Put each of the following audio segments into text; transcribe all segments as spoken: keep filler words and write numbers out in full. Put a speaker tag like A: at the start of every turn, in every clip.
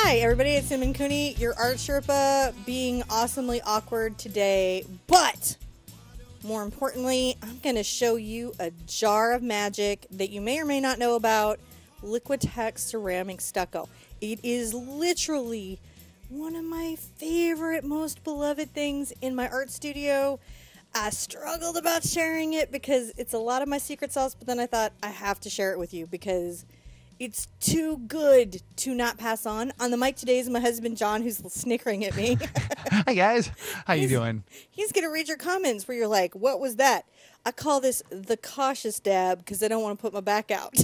A: Hi, everybody. It's Sim and Cooney, your art Sherpa, being awesomely awkward today. But more importantly, I'm going to show you a jar of magic that you may or may not know about. Liquitex ceramic stucco. It is literally one of my favorite, most beloved things in my art studio. I struggled about sharing it because it's a lot of my secret sauce, but then I thought I have to share it with you because it's too good to not pass on. On the mic today is my husband, John, who's snickering at me.
B: Hi, guys. How you
A: he's,
B: doing? He's
A: going to read your comments where you're like, what was that? I call this the cautious dab because I don't want to put my back out.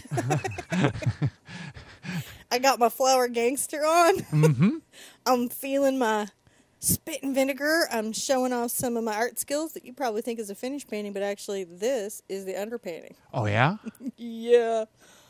A: I got my flower gangster on.
B: Mm-hmm.
A: I'm feeling my spit and vinegar. I'm showing off some of my art skills that you probably think is a finished painting, but actually this is the underpainting.
B: Oh, yeah?
A: Yeah.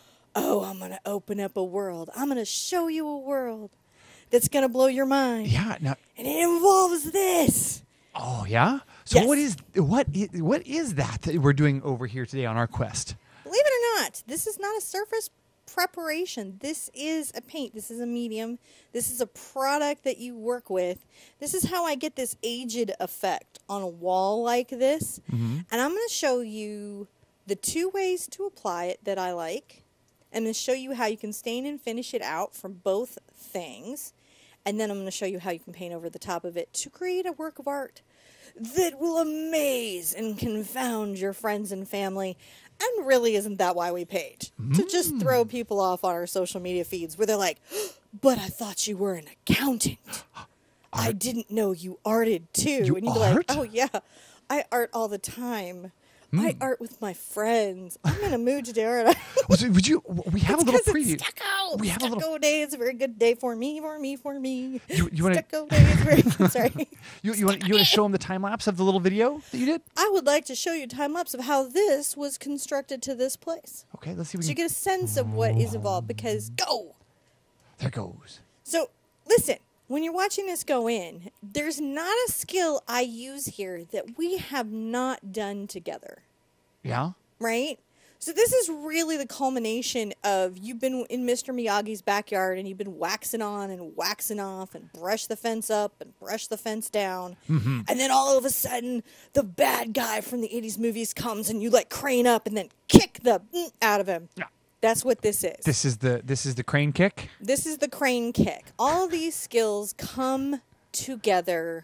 A: Oh, I'm going to open up a world. I'm going to show you a world that's going to blow your mind.
B: Yeah. Now,
A: and it involves this.
B: Oh, yeah? So
A: yes.
B: what is what is, what is that that we're doing over here today on our quest?
A: Believe it or not, this is not a surface preparation. This is a paint. This is a medium. This is a product that you work with. This is how I get this aged effect on a wall like this.
B: Mm-hmm.
A: And I'm going to show you the two ways to apply it that I like. And then show you how you can stain and finish it out from both things. And then I'm going to show you how you can paint over the top of it to create a work of art that will amaze and confound your friends and family. And really isn't that why we paint? Mm. To just throw people off on our social media feeds where they're like, but I thought you were an accountant. Art. I didn't know you arted too.
B: You
A: and you'd be
B: art?
A: like, oh yeah, I art all the time. Mm. I art with my friends. I'm in a mood today, aren't I?
B: well, so would you? We have
A: it's
B: a little preview.
A: It's stucco.
B: We have
A: stucco
B: a little
A: day. It's a very good day for me, for me, for me.
B: You, you want
A: stucco day is very good. Sorry.
B: you you want you want to show them the time lapse of the little video that you did?
A: I would like to show you a time lapse of how this was constructed to this place.
B: Okay, let's see. If we
A: so
B: can...
A: you get a sense of what is involved. Because go.
B: There goes.
A: So listen. When you're watching this go in, there's not a skill I use here that we have not done together.
B: Yeah.
A: Right? So this is really the culmination of you've been in Mister Miyagi's backyard and you've been waxing on and waxing off and brush the fence up and brush the fence down.
B: Mm-hmm.
A: And then all of a sudden, the bad guy from the eighties movies comes and you like crane up and then kick the mm out of him.
B: Yeah.
A: That's what this is.
B: This is the this is the crane kick.
A: This is the crane kick. All of these skills come together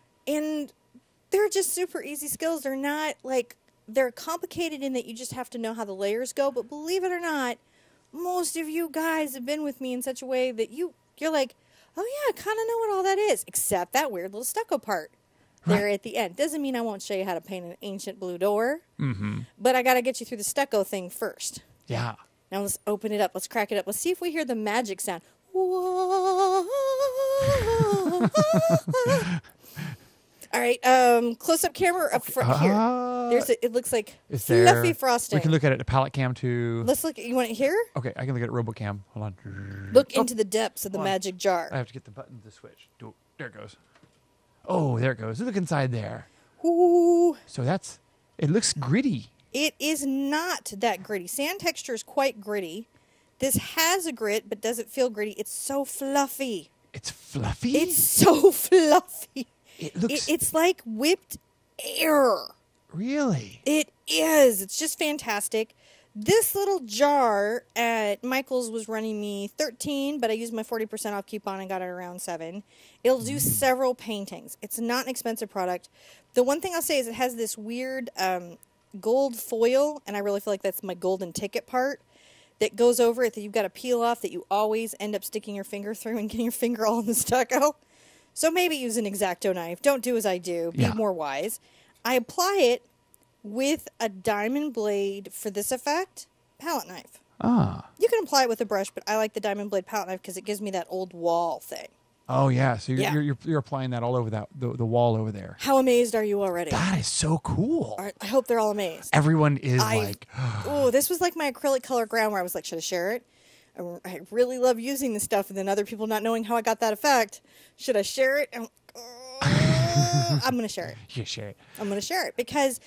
A: and they're just super easy skills. They're not like they're complicated in that you just have to know how the layers go, but believe it or not, most of you guys have been with me in such a way that you you're like, "Oh yeah, I kind of know what all that is," except that weird little stucco part. Right. There at the end. Doesn't mean I won't show you how to paint an ancient blue door.
B: Mm-hmm.
A: But I got to get you through the stucco thing first.
B: Yeah.
A: Now let's open it up. Let's crack it up. Let's see if we hear the magic sound. All right, um, close-up camera up front
B: uh,
A: here. There's a, it looks like
B: it's
A: fluffy
B: there.
A: frosting.
B: We can look at it at palette cam too.
A: Let's look. You want it here?
B: Okay, I can look at RoboCam. Hold on.
A: Look
B: oh.
A: into the depths of the
B: Hold on.
A: magic jar.
B: I have to get the button to switch. There it goes. Oh, there it goes. Look inside there.
A: Ooh.
B: So that's. It looks gritty.
A: It is not that gritty. Sand texture is quite gritty. This has a grit, but doesn't feel gritty. It's so fluffy.
B: It's fluffy?
A: It's so fluffy.
B: It looks...
A: It, it's like whipped air.
B: Really?
A: It is. It's just fantastic. This little jar at Michael's was running me thirteen, but I used my forty percent off coupon and got it around seven. It'll do several paintings. It's not an expensive product. The one thing I'll say is it has this weird um, gold foil, and I really feel like that's my golden ticket part, that goes over it that you've got to peel off that you always end up sticking your finger through and getting your finger all in the stucco. So maybe use an X-Acto knife. Don't do as I do. Be
B: yeah.
A: more wise. I apply it with a diamond blade for this effect, palette knife.
B: Ah.
A: You can apply it with a brush, but I like the diamond blade palette knife because it gives me that old wall thing.
B: Oh, yeah. So you're,
A: yeah.
B: You're, you're, you're applying that all over that the, the wall over there.
A: How amazed are you already?
B: That is so cool.
A: All right, I hope they're all amazed.
B: Everyone is
A: I,
B: like...
A: oh, this was like my acrylic color ground where I was like, should I share it? I really love using this stuff, and then other people not knowing how I got that effect. Should I share it? And, uh, I'm going to share it.
B: You share it.
A: I'm going to share it because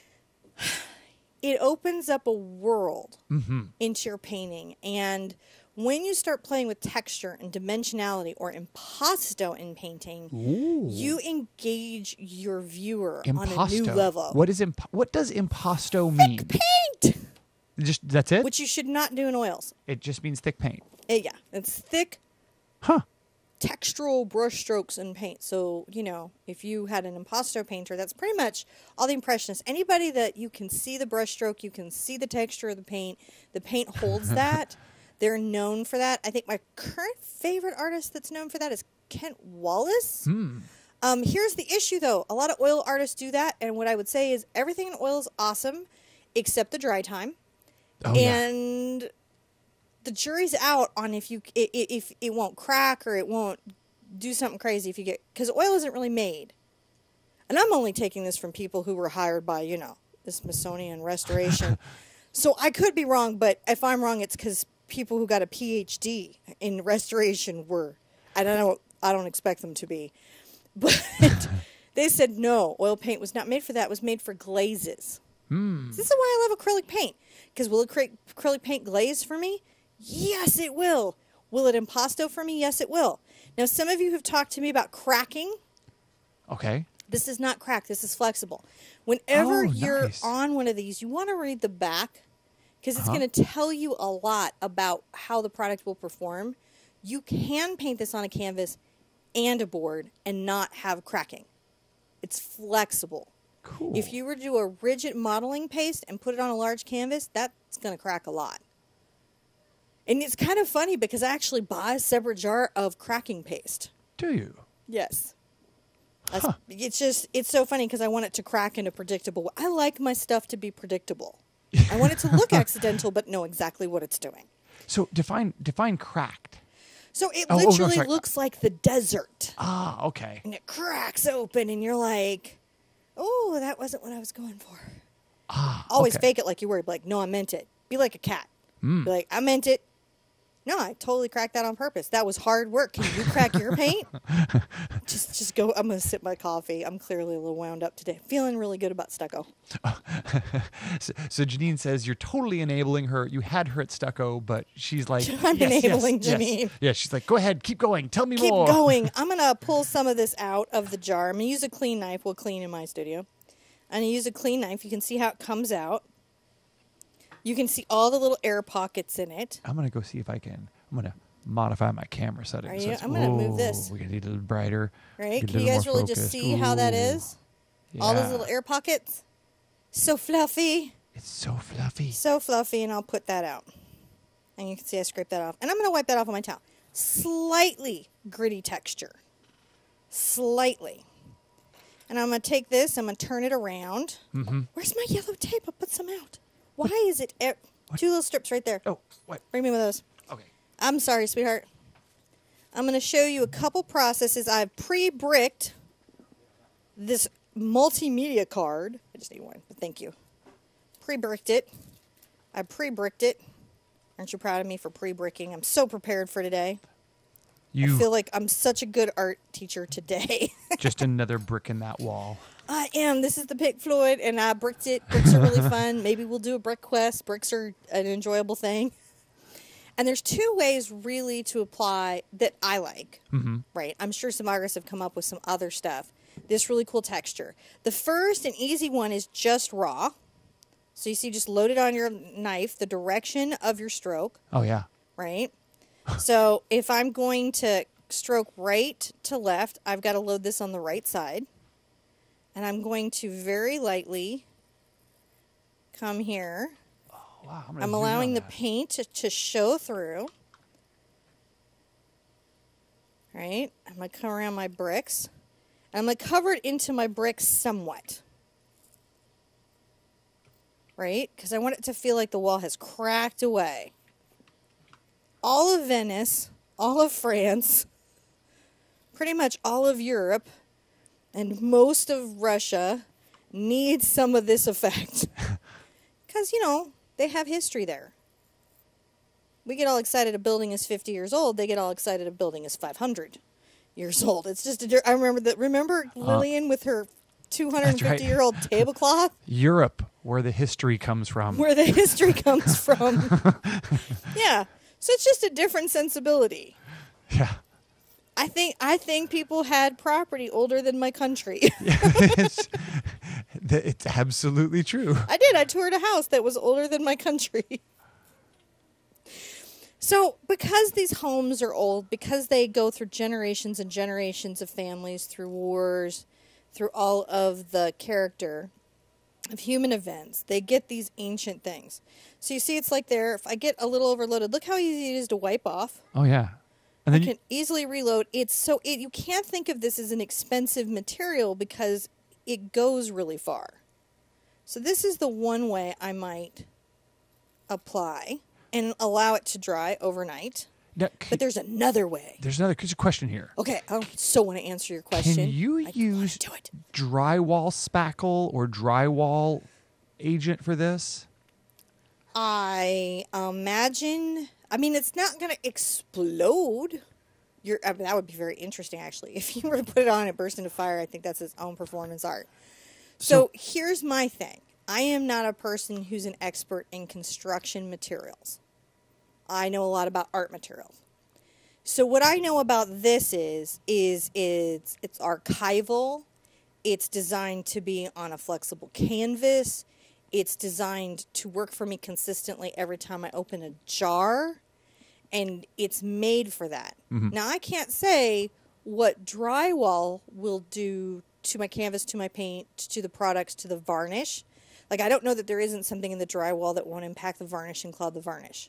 A: it opens up a world
B: mm-hmm.
A: into your painting. And when you start playing with texture and dimensionality or impasto in painting,
B: Ooh.
A: you engage your viewer
B: Impasto.
A: on a new level.
B: What is imp- What does impasto mean?
A: Thick paint!
B: Just that's it.
A: Which you should not do in oils.
B: It just means thick paint.
A: Uh, yeah, it's thick,
B: Huh.
A: textural brush strokes in paint. So, you know, if you had an impasto painter, that's pretty much all the impressionists. Anybody that you can see the brush stroke, you can see the texture of the paint, the paint holds that. They're known for that. I think my current favorite artist that's known for that is Kent Wallace.
B: Hmm.
A: Um, here's the issue, though. A lot of oil artists do that, and what I would say is everything in oil is awesome except the dry time.
B: Oh, yeah.
A: And the jury's out on if you if, if it won't crack or it won't do something crazy if you get, because oil isn't really made. And I'm only taking this from people who were hired by, you know, the Smithsonian Restoration. So I could be wrong, but if I'm wrong, it's because people who got a P H D in restoration were. I don't know. I don't expect them to be, but they said no. Oil paint was not made for that. It was made for glazes.
B: Hmm.
A: This is why I love acrylic paint. Because will acry- acrylic paint glaze for me? Yes, it will. Will it impasto for me? Yes, it will. Now, some of you have talked to me about cracking.
B: Okay.
A: This is not crack. This is flexible. Whenever
B: Oh,
A: you're
B: nice.
A: on one of these, you want to read the back because it's
B: Uh-huh.
A: going to tell you a lot about how the product will perform. You can paint this on a canvas and a board and not have cracking. It's flexible.
B: Cool.
A: If you were to do a rigid modeling paste and put it on a large canvas, that's going to crack a lot. And it's kind of funny because I actually buy a separate jar of cracking paste.
B: Do you?
A: Yes. That's-
B: Huh.
A: It's just, it's so funny because I want it to crack in a predictable way. I like my stuff to be predictable. I want it to look accidental, but know exactly what it's doing.
B: So define define cracked.
A: So it
B: Oh, oh, no,
A: literally
B: sorry.
A: looks like the desert.
B: Ah, okay.
A: And it cracks open and you're like, oh, that wasn't what I was going for.
B: Ah,
A: Always
B: okay.
A: fake it like you were. Be like, no, I meant it. Be like a cat.
B: Mm.
A: Be like, I meant it. No, I totally cracked that on purpose. That was hard work. Can you crack your paint? just just go. I'm going to sip my coffee. I'm clearly a little wound up today. Feeling really good about stucco.
B: so, so Janine says you're totally enabling her. You had her at stucco, but she's like,
A: I'm
B: yes,
A: enabling
B: yes,
A: Janine.
B: Yes. Yeah, she's like, go ahead, keep going. Tell me
A: Keep
B: more.
A: going. I'm going to pull some of this out of the jar. I'm going to use a clean knife. We'll clean in my studio. I'm going to use a clean knife. You can see how it comes out. You can see all the little air pockets in it.
B: I'm gonna go see if I can. I'm gonna modify my camera settings.
A: Are
B: so
A: you?
B: it's-
A: I'm gonna move this.
B: Ooh, We can get a little brighter.
A: Right?
B: get a
A: Can you
B: little
A: guys
B: more
A: really just
B: focused.
A: see how that
B: Ooh.
A: is? All those
B: Yeah.
A: little air pockets. So fluffy.
B: It's so fluffy.
A: So fluffy, and I'll put that out. And you can see I scraped that off. And I'm going to wipe that off on my towel. Slightly gritty texture. Slightly. And I'm going to take this, I'm going to turn it around.
B: Mm-hmm.
A: Where's my yellow tape? I'll put some out. Why is it... E- two little strips right there.
B: Oh, what?
A: Bring me one of those.
B: Okay.
A: I'm sorry, sweetheart. I'm going to show you a couple processes. I've pre-bricked this multimedia card. I just need one, but thank you. Pre-bricked it. I pre-bricked it. Aren't you proud of me for pre-bricking? I'm so prepared for today.
B: You
A: I feel like I'm such a good art teacher today.
B: just another brick in that wall.
A: I am. This is the Pink Floyd, and I bricked it. Bricks are really fun. Maybe we'll do a brick quest. Bricks are an enjoyable thing. And there's two ways really to apply that I like,
B: Mm-hmm.
A: right? I'm sure some artists have come up with some other stuff. This really cool texture. The first and easy one is just raw. So you see, just load it on your knife, the direction of your stroke,
B: Oh yeah.
A: right? So if I'm going to stroke right to left, I've got to load this on the right side. And I'm going to very lightly come here.
B: Oh, wow. I'm, gonna
A: I'm
B: zoom in
A: allowing
B: on
A: the
B: that.
A: paint to, to show through. Right? I'm going to come around my bricks. And I'm going to cover it into my bricks somewhat. Right? Because I want it to feel like the wall has cracked away. All of Venice, all of France, pretty much all of Europe, and most of Russia needs some of this effect. Because, you know, they have history there. We get all excited a building is fifty years old. They get all excited a building is five hundred years old. It's just, a, I remember that. Remember Lillian with her two hundred fifty year old tablecloth?
B: Europe, where the history comes from.
A: Where the history comes from. Yeah. So it's just a different sensibility.
B: Yeah.
A: I think I think people had property older than my country.
B: it's, it's absolutely true.
A: I did. I toured a house that was older than my country. So because these homes are old, because they go through generations and generations of families, through wars, through all of the character of human events, they get these ancient things. So you see, it's like there, if I get a little overloaded, look how easy it is to wipe off.
B: Oh, yeah. And
A: I
B: then
A: can
B: you,
A: easily reload. It's so, it, you can't think of this as an expensive material because it goes really far. So this is the one way I might apply and allow it to dry overnight.
B: now,
A: But there's another way.
B: there's another there's a question here.
A: Okay, I so want to answer your question.
B: Can you
A: I
B: use
A: do it.
B: drywall spackle or drywall agent for this?
A: I imagine. I mean, it's not going to explode. You're, I mean, that would be very interesting, actually. If you were to put it on and it burst into fire, I think that's its own performance art. So, so here's my thing. I am not a person who's an expert in construction materials. I know a lot about art materials. So what I know about this is, is it's, it's archival. It's designed to be on a flexible canvas. It's designed to work for me consistently every time I open a jar. And it's made for that. Mm-hmm. Now, I can't say what drywall will do to my canvas, to my paint, to the products, to the varnish. Like, I don't know that there isn't something in the drywall that won't impact the varnish and cloud the varnish.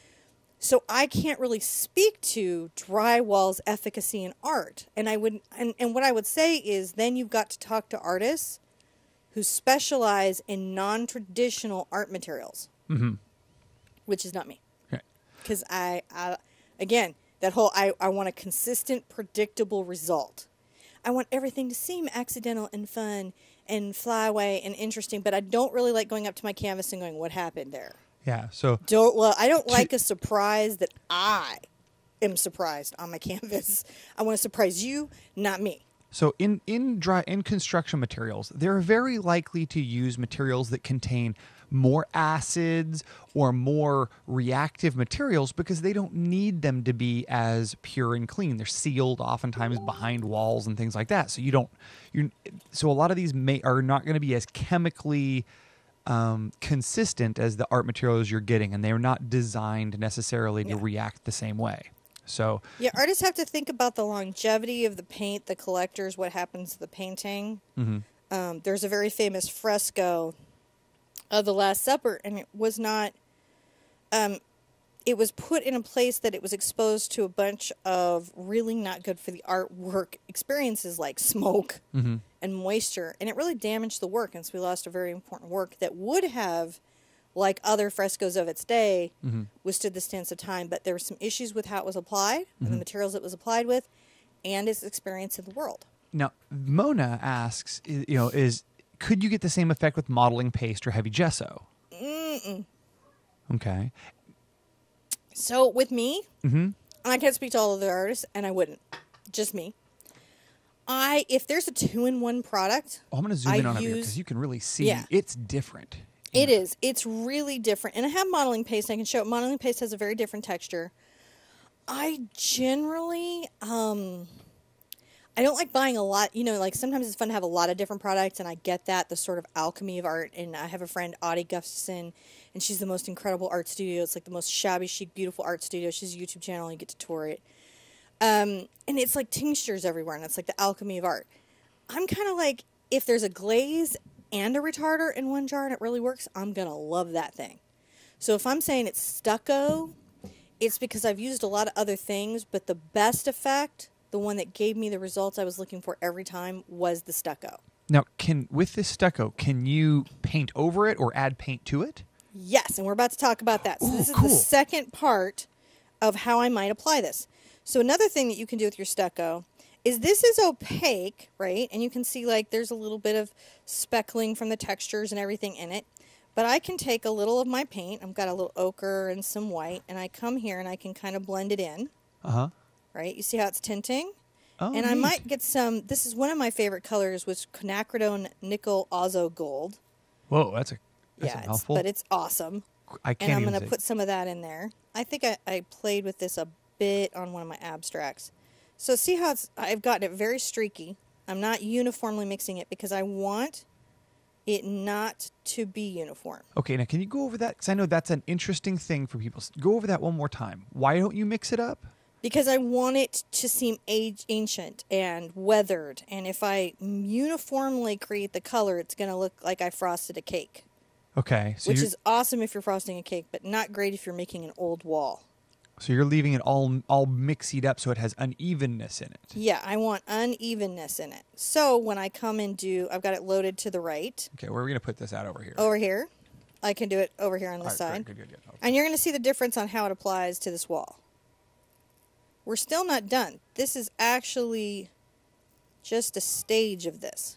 A: So I can't really speak to drywall's efficacy in art. And I would, and, and what I would say is then you've got to talk to artists who specialize in non-traditional art materials, mm-hmm. which is not me. Because I, I, again, that whole, I, I want a consistent, predictable result. I want everything to seem accidental and fun and fly away and interesting, but I don't really like going up to my canvas and going, what happened there?
B: Yeah, so...
A: Don't well, I don't like a surprise that I am surprised on my canvas. I want to surprise you, not me.
B: So in, in dry in construction materials, they're very likely to use materials that contain more acids or more reactive materials because they don't need them to be as pure and clean. They're sealed oftentimes behind walls and things like that. So you don't you so a lot of these may are not going to be as chemically um, consistent as the art materials you're getting, and they're not designed necessarily to
A: yeah.
B: react the same way. So
A: yeah, artists have to think about the longevity of the paint, the collectors, what happens to the painting. Mm-hmm. Um, there's a very famous fresco of the Last Supper, and it was not. Um, it was put in a place that it was exposed to a bunch of really not good for the artwork experiences like smoke mm-hmm. and moisture, and it really damaged the work, and so we lost a very important work that would have, like other frescoes of its day, mm-hmm. withstood the test of time. But there were some issues with how it was applied, mm-hmm. and the materials it was applied with, and its experience in the world.
B: Now, Mona asks, you know, is could you get the same effect with modeling paste or heavy gesso?
A: Mm-mm.
B: Okay.
A: So with me,
B: mm-hmm.
A: I can't speak to all of the artists, and I wouldn't. Just me. I if there's a two-in-one product,
B: oh, I'm going to zoom
A: I
B: in on it
A: use,
B: because you can really see
A: yeah.
B: it's different.
A: It yeah. is. It's really different. And I have modeling paste. I can show it. Modeling paste has a very different texture. I generally, um, I don't like buying a lot. You know, like sometimes it's fun to have a lot of different products, and I get that, the sort of alchemy of art. And I have a friend, Audie Gustafson, and she's the most incredible art studio. It's like the most shabby chic, beautiful art studio. She has a YouTube channel, and you get to tour it. Um, and it's like tinctures everywhere, and it's like the alchemy of art. I'm kind of like, if there's a glaze and a retarder in one jar and it really works, I'm going to love that thing. So if I'm saying it's stucco, it's because I've used a lot of other things, but the best effect, the one that gave me the results I was looking for every time, was the stucco.
B: Now, can with this stucco, can you paint over it or add paint to it?
A: Yes, and we're about to talk about that. So
B: Ooh,
A: this is
B: cool.
A: the second part of how I might apply this. So another thing that you can do with your stucco is this is opaque, right? And you can see like there's a little bit of speckling from the textures and everything in it. But I can take a little of my paint. I've got a little ochre and some white, and I come here and I can kind of blend it in. Uh-huh. Right? You see how it's tinting? Oh, and neat. I might get some, this is one of my favorite colors, which quinacridone nickel azo gold.
B: Whoa, that's a that's
A: yeah,
B: a mouthful.
A: It's, but it's awesome.
B: I can't
A: And I'm
B: even
A: going to
B: say.
A: put some of that in there. I think I, I played with this a bit on one of my abstracts. So see how it's, I've gotten it very streaky. I'm not uniformly mixing it because I want it not to be uniform.
B: Okay, now can you go over that? Because I know that's an interesting thing for people. Go over that one more time. Why don't you mix it up?
A: Because I want it to seem age, ancient and weathered. And if I uniformly create the color, it's going to look like I frosted a cake.
B: Okay. So
A: which
B: you're,
A: is awesome if you're frosting a cake, but not great if you're making an old wall.
B: so you're leaving it all all mixied up so it has unevenness in it.
A: Yeah, I want unevenness in it. So when I come and do, I've got it loaded to the right.
B: Okay, where are we going to put this out over here?
A: Over here. I can do it over here on the
B: All right,
A: side.
B: great, good, good, good. Okay.
A: And you're going to see the difference on how it applies to this wall. We're still not done. This is actually just a stage of this.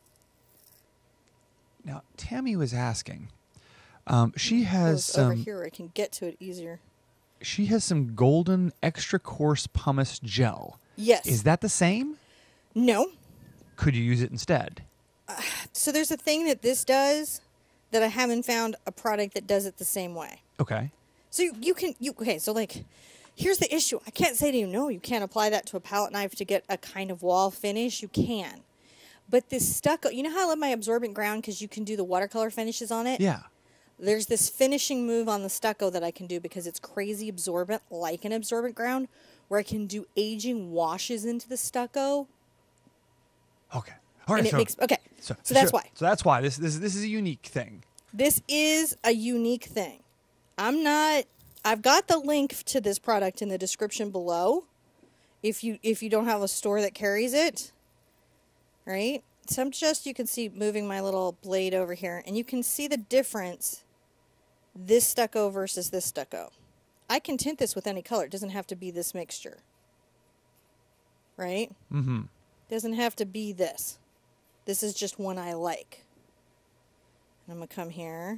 B: Now, Tammy was asking. Um, she has
A: Goes
B: some.
A: over here where I can get to it easier.
B: She has some golden extra coarse pumice gel.
A: Yes.
B: Is that the same?
A: No.
B: Could you use it instead?
A: So there's a thing that this does that I haven't found a product that does it the same way.
B: Okay.
A: So you, you can, you okay, so like, here's the issue. I can't say to you, no, you can't apply that to a palette knife to get a kind of wall finish. You can. But this stucco, you know how I love my absorbent ground because you can do the watercolor finishes on it?
B: Yeah.
A: There's this finishing move on the stucco that I can do because it's crazy absorbent, like an absorbent ground, where I can do aging washes into the stucco.
B: Okay. All right.
A: And it
B: so,
A: makes, okay,
B: so,
A: so that's
B: so-
A: why.
B: So that's why this this this is a unique thing.
A: This is a unique thing. I'm not, I've got the link to this product in the description below. If you, if you don't have a store that carries it, right? So I'm just, you can see moving my little blade over here and you can see the difference, this stucco versus this stucco. I can tint this with any color. It doesn't have to be this mixture, right?
B: Mm-hmm.
A: Doesn't have to be this. This is just one I like. And I'm going to come here.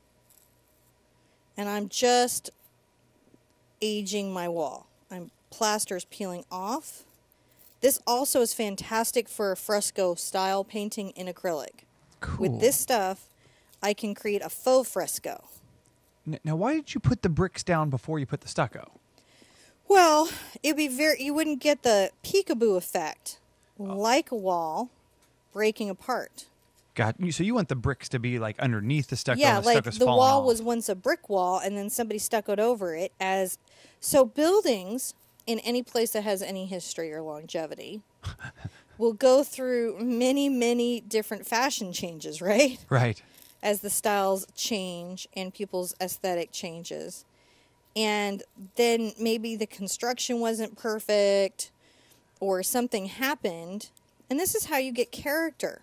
A: And I'm just aging my wall. I'm plaster's peeling off. This also is fantastic for fresco style painting in acrylic.
B: Cool.
A: With this stuff, I can create a faux fresco.
B: N- Now, why did you put the bricks down before you put the stucco?
A: Well, it'd be very, you wouldn't get the peekaboo effect like a wall breaking apart.
B: Got you. So you want the bricks to be like underneath the stucco.
A: Yeah,
B: and the
A: like
B: stucco's
A: the
B: falling
A: wall
B: off.
A: was once a brick wall and then somebody stuccoed over it as, so buildings in any place that has any history or longevity will go through many, many different fashion changes, right?
B: Right.
A: As the styles change and people's aesthetic changes. And then maybe the construction wasn't perfect or something happened. And this is how you get character.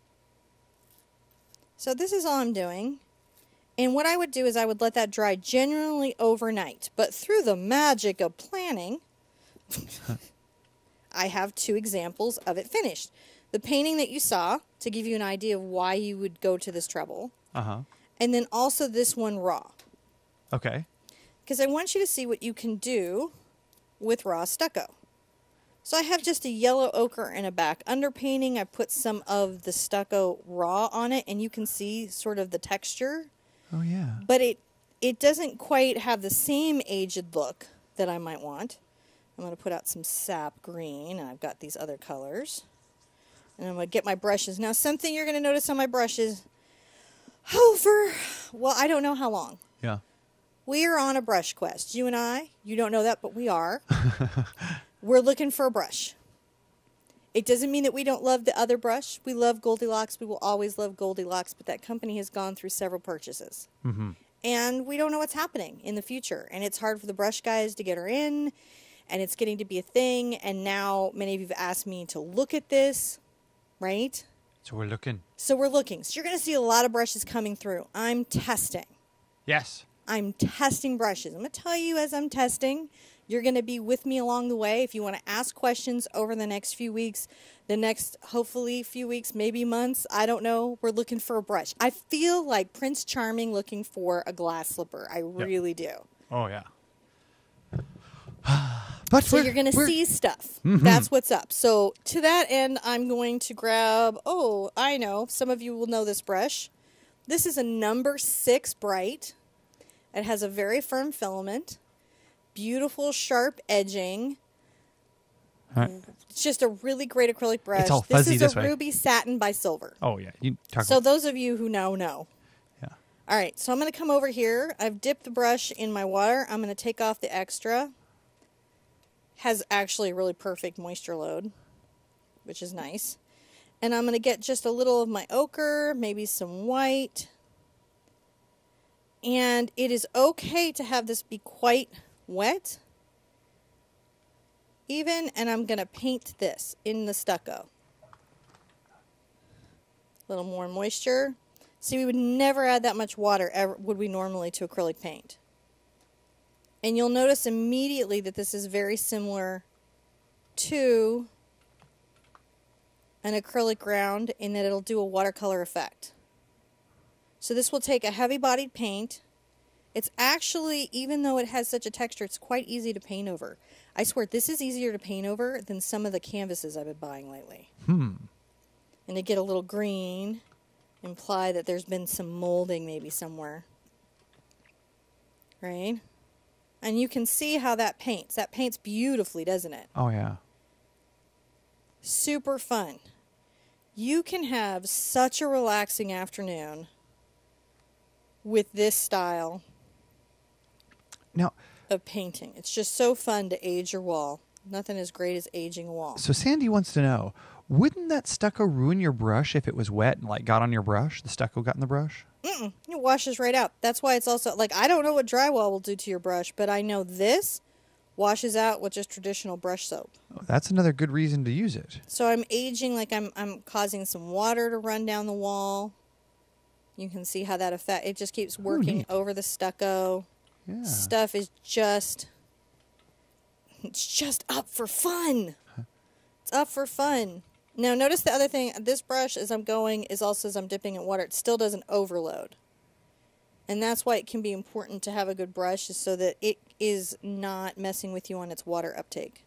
A: So this is all I'm doing. And what I would do is I would let that dry generally overnight. But through the magic of planning, I have two examples of it finished. The painting that you saw, to give you an idea of why you would go to this trouble.
B: Uh-huh.
A: And then also this one raw.
B: Okay.
A: Because I want you to see what you can do with raw stucco. So I have just a yellow ochre and a back underpainting. I put some of the stucco raw on it, and you can see sort of the texture.
B: Oh, yeah.
A: But it, it doesn't quite have the same aged look that I might want. I'm going to put out some sap green, and I've got these other colors. And I'm going to get my brushes. Now, something you're going to notice on my brushes, over, well, I don't know how long.
B: Yeah.
A: We are on a brush quest. You and I, you don't know that, but we are. We're looking for a brush. It doesn't mean that we don't love the other brush. We love Goldilocks. We will always love Goldilocks, but that company has gone through several purchases.
B: Mm-hmm.
A: And we don't know what's happening in the future. And it's hard for the brush guys to get her in, and it's getting to be a thing. And now many of you have asked me to look at this, right?
B: So we're looking.
A: So we're looking. So you're going to see a lot of brushes coming through. I'm testing.
B: Yes.
A: I'm testing brushes. I'm going to tell you as I'm testing. You're going to be with me along the way. If you want to ask questions over the next few weeks, the next, hopefully, few weeks, maybe months, I don't know, we're looking for a brush. I feel like Prince Charming looking for a glass slipper. I really do.
B: Oh, yeah. But
A: So
B: we're-
A: you're going to
B: we're-
A: see stuff.
B: Mhm.
A: That's what's up. So to that end, I'm going to grab, oh, I know, some of you will know this brush. This is a number six bright. It has a very firm filament. beautiful, sharp edging.
B: All right.
A: It's just a really great acrylic brush.
B: all fuzzy
A: this is
B: this
A: a
B: way.
A: Ruby Satin by Silver.
B: Oh yeah, you talk.
A: So
B: about,
A: those of you who know, know.
B: yeah.
A: All right, so I'm going to come over here. I've dipped the brush in my water. I'm going to take off the extra. Has actually a really perfect moisture load, which is nice. And I'm going to get just a little of my ochre, maybe some white. And it is okay to have this be quite wet, even, and I'm going to paint this in the stucco. A little more moisture. See, we would never add that much water, ever, would we normally, to acrylic paint. And you'll notice immediately that this is very similar to an acrylic ground in that it'll do a watercolor effect. So this will take a heavy-bodied paint. It's actually, even though it has such a texture, it's quite easy to paint over. I swear, this is easier to paint over than some of the canvases I've been buying lately.
B: Hmm.
A: And to get a little green, imply that there's been some molding maybe somewhere. Right? And you can see how that paints. That paints beautifully, doesn't it?
B: Oh yeah.
A: Super fun. You can have such a relaxing afternoon with this style
B: Now,
A: of painting. It's just so fun to age your wall. Nothing as great as aging a wall.
B: so Sandy wants to know, wouldn't that stucco ruin your brush if it was wet and like got on your brush? The stucco got in the brush?
A: Mm-mm. It washes right out. That's why it's also, like, I don't know what drywall will do to your brush, but I know this washes out with just traditional brush soap.
B: Oh, that's another good reason to use it.
A: So I'm aging, like I'm, I'm causing some water to run down the wall. You can see how that affect. It just keeps working
B: neat.
A: over the stucco.
B: Yeah.
A: Stuff is just, it's just up for fun. It's up for fun. Now notice the other thing, this brush as I'm going is also as I'm dipping in water, it still doesn't overload. And that's why it can be important to have a good brush, is so that it is not messing with you on its water uptake.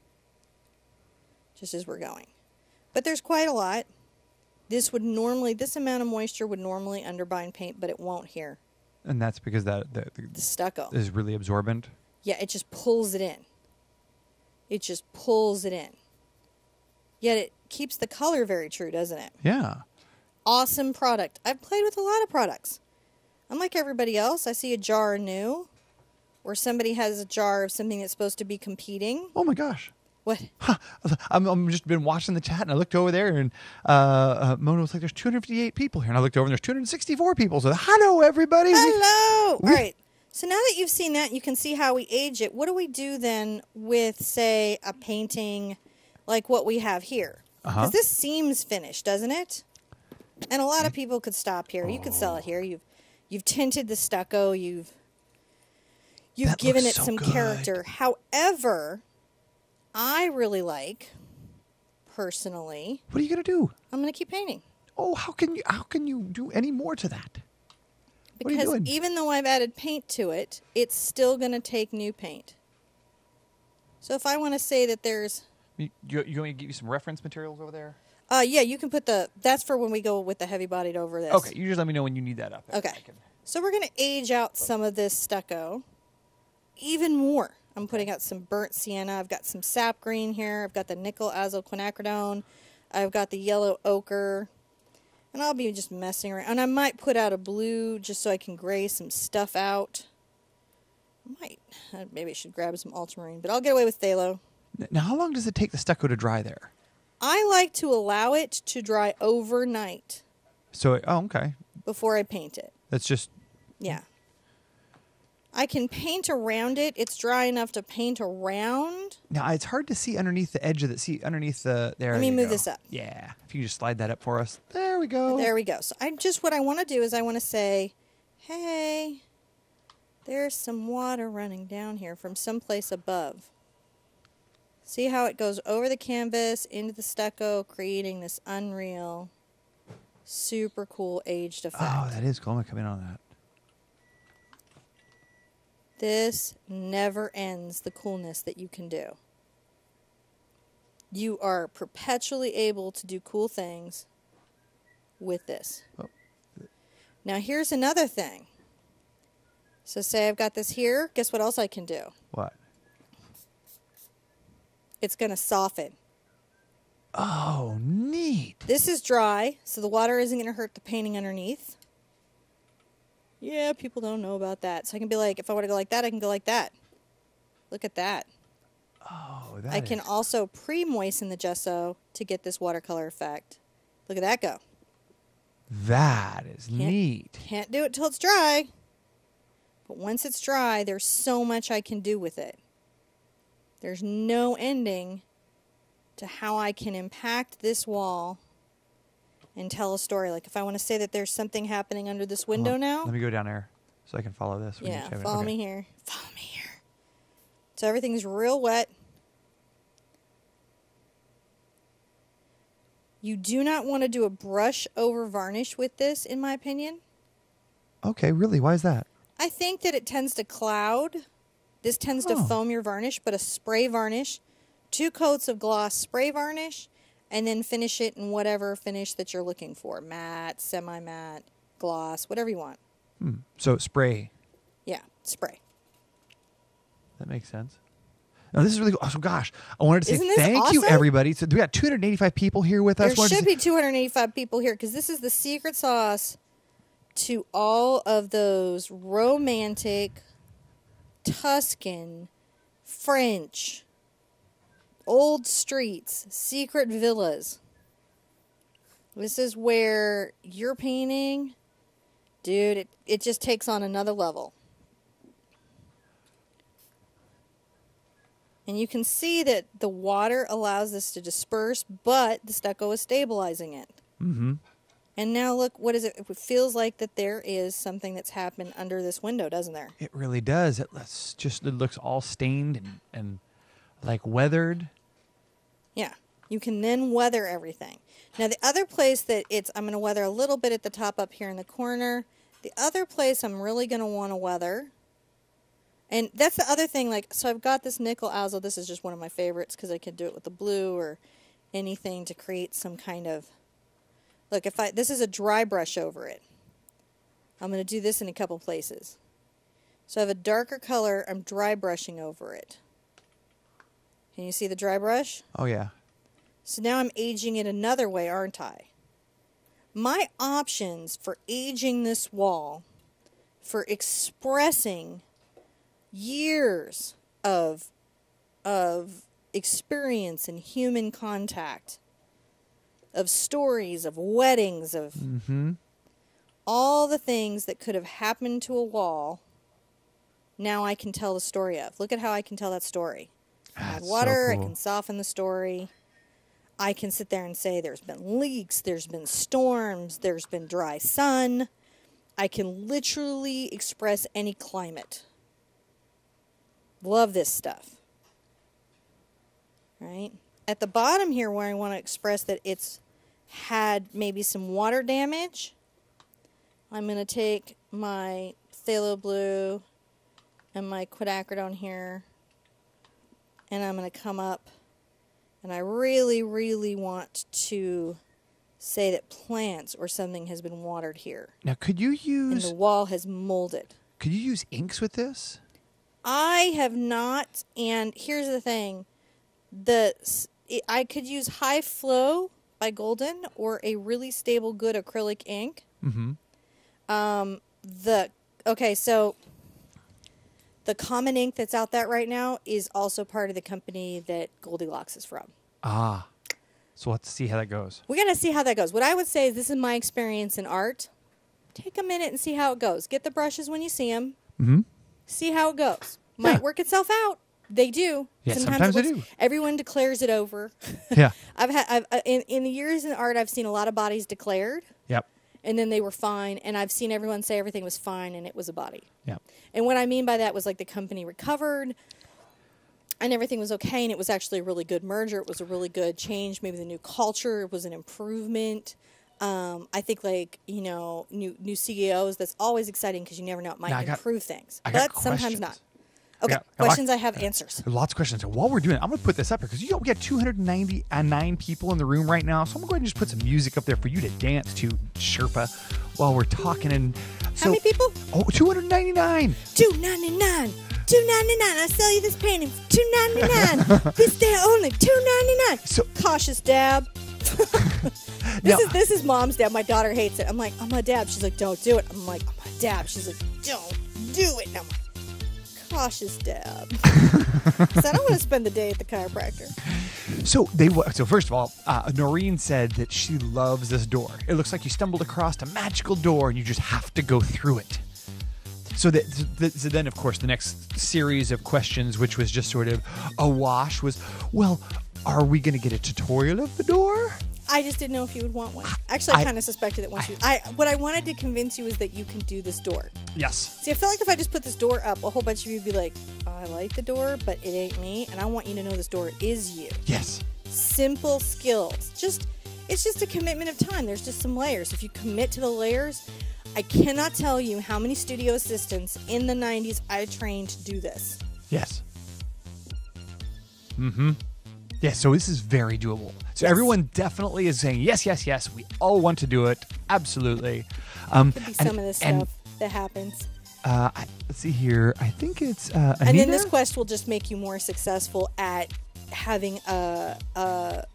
A: Just as we're going. But there's quite a lot. This would normally, this amount of moisture would normally underbind paint, but it won't here.
B: And that's because that the,
A: The
B: the
A: stucco.
B: is really absorbent.
A: Yeah, it just pulls it in. It just pulls it in. Yet it keeps the color very true, doesn't it?
B: Yeah.
A: Awesome product. I've played with a lot of products. Unlike everybody else, I see a jar new, or somebody has a jar of something that's supposed to be competing.
B: Oh my gosh.
A: What?
B: Huh. I'm, I'm just been watching the chat and I looked over there and uh, uh, Mona was like, there's two hundred fifty-eight people here. And I looked over and there's two hundred sixty-four people. So hello, everybody.
A: Hello!
B: We-
A: All right. So now that you've seen that, you can see how we age it. What do we do then with, say, a painting like what we have here? Because
B: Uh-huh.
A: this seems finished, doesn't it? And a lot of people could stop here. You could sell it here. You've you've tinted the stucco. You've you've
B: That
A: given it
B: looks so
A: some
B: good.
A: character. However, I really like, personally,
B: What are you going to do?
A: I'm going to keep painting.
B: Oh, how can you, how can you do any more to that? What are you
A: Because
B: doing?
A: even though I've added paint to it, it's still going to take new paint. So if I want to say that there's...
B: You, you, you want me to give you some reference materials over there?
A: Uh, yeah, you can put the... That's for when we go with the heavy-bodied over this.
B: Okay, you just let me know when you need that up.
A: Okay.
B: I can-
A: So we're going to age out some of this stucco even more. I'm putting out some burnt sienna. I've got some sap green here. I've got the nickel azo quinacridone. I've got the yellow ochre. And I'll be just messing around. And I might put out a blue just so I can gray some stuff out. I might. uh, Maybe I should grab some ultramarine. But I'll get away with phthalo.
B: Now, how long does it take the stucco to dry there?
A: I like to allow it to dry overnight
B: So, oh, okay.
A: before I paint it.
B: That's just,
A: Yeah. I can paint around it. It's dry enough to paint around.
B: now it's hard to see underneath the edge of the, see underneath the, there
A: Let me
B: you
A: move
B: go.
A: this up.
B: Yeah. If you just slide that up for us. There we go.
A: There we go. So I just, what I want to do is I want to say, hey, there's some water running down here from someplace above. See how it goes over the canvas, into the stucco, creating this unreal, super cool aged effect.
B: Oh, that is cool. I'm going to come in on that.
A: This never ends, the coolness that you can do. You are perpetually able to do cool things with this.
B: Oh.
A: Now here's another thing. So say I've got this here, guess what else I can do?
B: What?
A: it's going to soften.
B: Oh, neat.
A: This is dry, so the water isn't going to hurt the painting underneath. Yeah, people don't know about that. So I can be like, if I want to go like that, I can go like that. Look at that.
B: Oh, that
A: I can
B: is-
A: also pre-moisten the gesso to get this watercolor effect. Look at that go.
B: That is
A: Can't-
B: neat.
A: Can't do it till it's dry. But once it's dry, there's so much I can do with it. There's no ending to how I can impact this wall and tell a story. Like if I want to say that there's something happening under this window
B: Hold on.
A: now.
B: Let me go down there so I can follow this. We
A: Yeah,
B: need to-
A: follow
B: okay.
A: me here. Follow me here. So everything's real wet. You do not want to do a brush over varnish with this, in my opinion.
B: Okay, really? Why is that?
A: I think that it tends to cloud. This tends to
B: Oh.
A: foam your varnish, but a spray varnish, two coats of gloss spray varnish, and then finish it in whatever finish that you're looking for. Matte, semi-matte, gloss, whatever you want.
B: Hmm. So spray.
A: Yeah, spray.
B: That makes sense. No, this is really cool. So, gosh, I wanted to say
A: Isn't this
B: thank you,
A: awesome?
B: everybody. So, we got two hundred eighty-five people here with us.
A: There
B: Wanted to
A: should
B: say-
A: be two hundred eighty-five people here because this is the secret sauce to all of those romantic, Tuscan, French, old streets, secret villas. This is where your painting, dude, it, it just takes on another level. And you can see that the water allows this to disperse, but the stucco is stabilizing it.
B: Mhm.
A: And now look, what is it? It feels like that there is something that's happened under this window, doesn't there?
B: It really does. It looks just it looks all stained and, and like weathered.
A: Yeah. You can then weather everything. Now the other place that it's, I'm going to weather a little bit at the top up here in the corner. The other place I'm really going to want to weather, and that's the other thing, like, so I've got this nickel azo. This is just one of my favorites because I can do it with the blue or anything to create some kind of, look, if I, this is a dry brush over it. I'm going to do this in a couple places. So I have a darker color, I'm dry brushing over it. Can you see the dry brush?
B: Oh yeah.
A: So now I'm aging it another way, aren't I? My options for aging this wall, for expressing years of, of experience and human contact, of stories, of weddings, of
B: Mm-hmm.
A: all the things that could have happened to a wall, now I can tell the story of. Look at how I can tell that story. I add
B: That's so
A: water, I
B: cool.
A: can soften the story. I can sit there and say there's been leaks, there's been storms, there's been dry sun. I can literally express any climate. Love this stuff. Right? At the bottom here where I want to express that it's had maybe some water damage, I'm going to take my phthalo blue and my quinacridone here, and I'm going to come up, and I really, really want to say that plants or something has been watered here,
B: Now, could you
A: and
B: use
A: the wall has molded.
B: could you use inks with this?
A: I have not, and here's the thing, the I could use High Flow by Golden or a really stable, good acrylic ink.
B: Mm-hmm.
A: Um, the okay, so the common ink that's out there right now is also part of the company that Goldilocks is from.
B: Ah. So let's see how that goes.
A: We're gonna see how that goes. What I would say is this is my experience in art. Take a minute and see how it goes. Get the brushes when you see them.
B: Mm-hmm.
A: See how it goes. Might
B: Yeah.
A: work itself out. They do.
B: Yeah, sometimes they
A: it
B: do.
A: looks- Everyone declares it over.
B: Yeah.
A: I've had I've, uh, in in the years in art, I've seen a lot of bodies declared,
B: Yep.
A: and then they were fine. And I've seen everyone say everything was fine, and it was a body.
B: Yep.
A: And what I mean by that was like the company recovered, and everything was okay, and it was actually a really good merger. It was a really good change. Maybe the new culture, it was an improvement. Um, I think like you know new new C E Os. That's always exciting because you never know, it might
B: Now, I got-
A: improve things,
B: I got
A: but sometimes
B: questions.
A: not. Okay,
B: got- I got-
A: questions. I have answers.
B: There's lots of questions. So while we're doing it, I'm going to put this up here because you know, we got two hundred ninety-nine people in the room right now. So I'm going to go ahead and just put some music up there for you to dance to, Sherpa, while we're talking. And so,
A: How many people?
B: Oh, two hundred ninety-nine.
A: Two ninety nine. two ninety-nine. I sell you this painting for two ninety-nine. This day only, two ninety-nine.
B: So-
A: Cautious dab. This
B: Now-
A: is this is mom's dab. My daughter hates it. I'm like, I'm a dab. She's like, don't do it. I'm like, I'm a dab. She's like, don't do it. And I'm like, cautious dab. Because I don't want to spend the day at the chiropractor.
B: So they wa- so first of all, uh, Noreen said that she loves this door. It looks like you stumbled across a magical door and you just have to go through it. So that th- so then, of course, the next series of questions, which was just sort of awash, was, well, are we going to get a tutorial of the door?
A: I just didn't know if you would want one. Actually, I,
B: I-
A: kind of suspected that once you. I what I wanted to convince you is that you can do this door.
B: Yes.
A: See, I feel like if I just put this door up, a whole bunch of you would be like, oh, I like the door, but it ain't me, and I want you to know this door is you.
B: Yes.
A: Simple skills. Just it's just a commitment of time. There's just some layers. If you commit to the layers, I cannot tell you how many studio assistants in the nineties I trained to do this.
B: Yes. Mm-hmm. Yeah, so this is very doable. So
A: Yes.
B: everyone definitely is saying, yes, yes, yes, we all want to do it. Absolutely. Um,
A: Could be
B: and-
A: some of this
B: and,
A: stuff that happens.
B: Uh, I, let's see here. I think it's uh, Anita?
A: And then this quest will just make you more successful at having a, a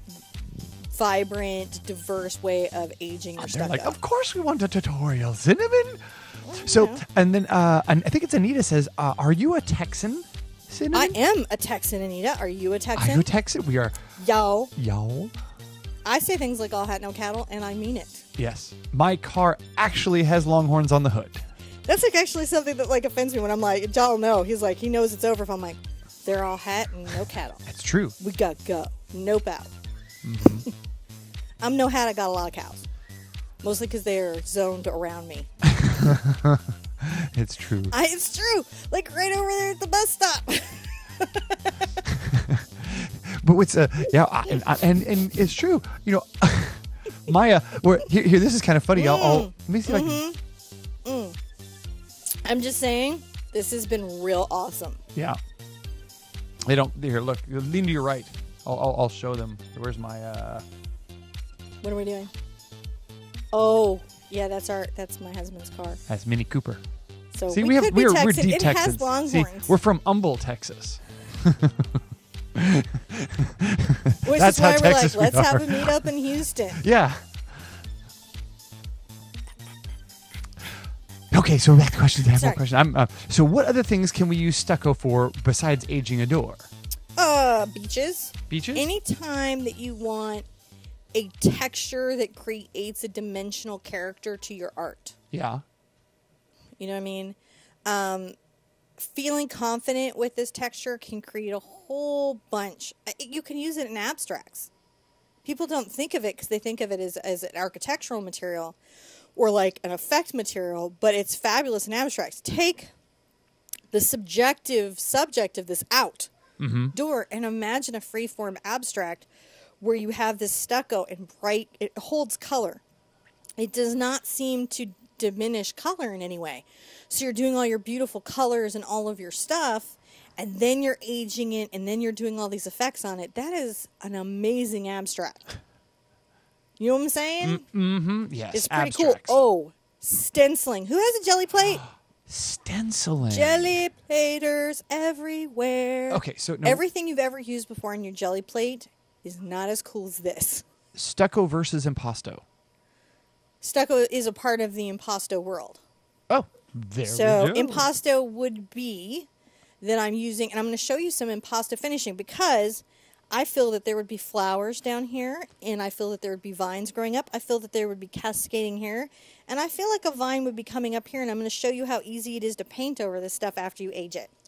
A: vibrant, diverse way of aging your
B: They're
A: stuff.
B: like, of course we want a tutorial, Cinnamon. So,
A: know.
B: and then uh, and I think it's Anita says, uh, are you a Texan, Cinnamon?
A: I am a Texan, Anita. Are you a
B: Are
A: Texan?
B: you a Texan? We are.
A: Yo.
B: Y'all.
A: I say things like all hat, no cattle, and I mean it.
B: Yes. My car actually has Longhorns on the hood.
A: That's like actually something that like offends me when I'm like, y'all know. He's like, he knows it's over if I'm like, they're all hat and no cattle.
B: It's true.
A: We got go. Nope out.
B: Mm-hmm.
A: I'm no hat, I got a lot of cows. Mostly because they're zoned around me.
B: It's true.
A: I, it's true. Like right over there at the bus stop.
B: But what's uh yeah I- and I- and and it's true. You know, Maya. Where here, here this is kind of funny. I'll, I'll let me see if I can.
A: Mm. I'm just saying, this has been real awesome.
B: Yeah. They don't. Here, look. Lean to your right. I'll, I'll, I'll show them. Where's my? uh
A: What are we doing? Oh, yeah, that's our that's my husband's car.
B: That's Mini Cooper.
A: So
B: See,
A: we,
B: we, have
A: could be
B: we're we're
A: Texan.
B: deep
A: It
B: Texans.
A: has longhorns.
B: See, we're from Humble, Texas.
A: Which
B: that's
A: is why
B: how
A: we're
B: Texas we
A: like, let's
B: are.
A: have a meet up in Houston.
B: Yeah. Okay, so back to questions. I have more
A: Sorry.
B: questions. I'm, uh, so, what other things can we use stucco for besides aging a door?
A: Uh, beaches.
B: Beaches?
A: Anytime that you want a texture that creates a dimensional character to your art.
B: Yeah.
A: You know what I mean? Um, feeling confident with this texture can create a whole bunch. I- You can use it in abstracts. People don't think of it because they think of it as, as an architectural material or like an effect material, but it's fabulous in abstracts. Take the subjective subject of this out
B: Mm-hmm.
A: door and imagine a freeform abstract where you have this stucco and bright, it holds color. It does not seem to diminish color in any way. So you're doing all your beautiful colors and all of your stuff, and then you're aging it, and then you're doing all these effects on it. That is an amazing abstract. You know what I'm saying?
B: Mm-hmm. Yes.
A: It's pretty
B: abstracts.
A: cool. Oh, stenciling. Who has a jelly plate?
B: Stenciling.
A: Jelly platers everywhere.
B: Okay, so no,
A: Everything you've ever used before on your jelly plate is not as cool as this.
B: stucco versus impasto.
A: Stucco is a part of the impasto world.
B: Oh, there
A: So
B: we go.
A: impasto would be that I'm using, and I'm going to show you some impasto finishing because I feel that there would be flowers down here, and I feel that there would be vines growing up. I feel that there would be cascading here, and I feel like a vine would be coming up here, and I'm going to show you how easy it is to paint over this stuff after you age it.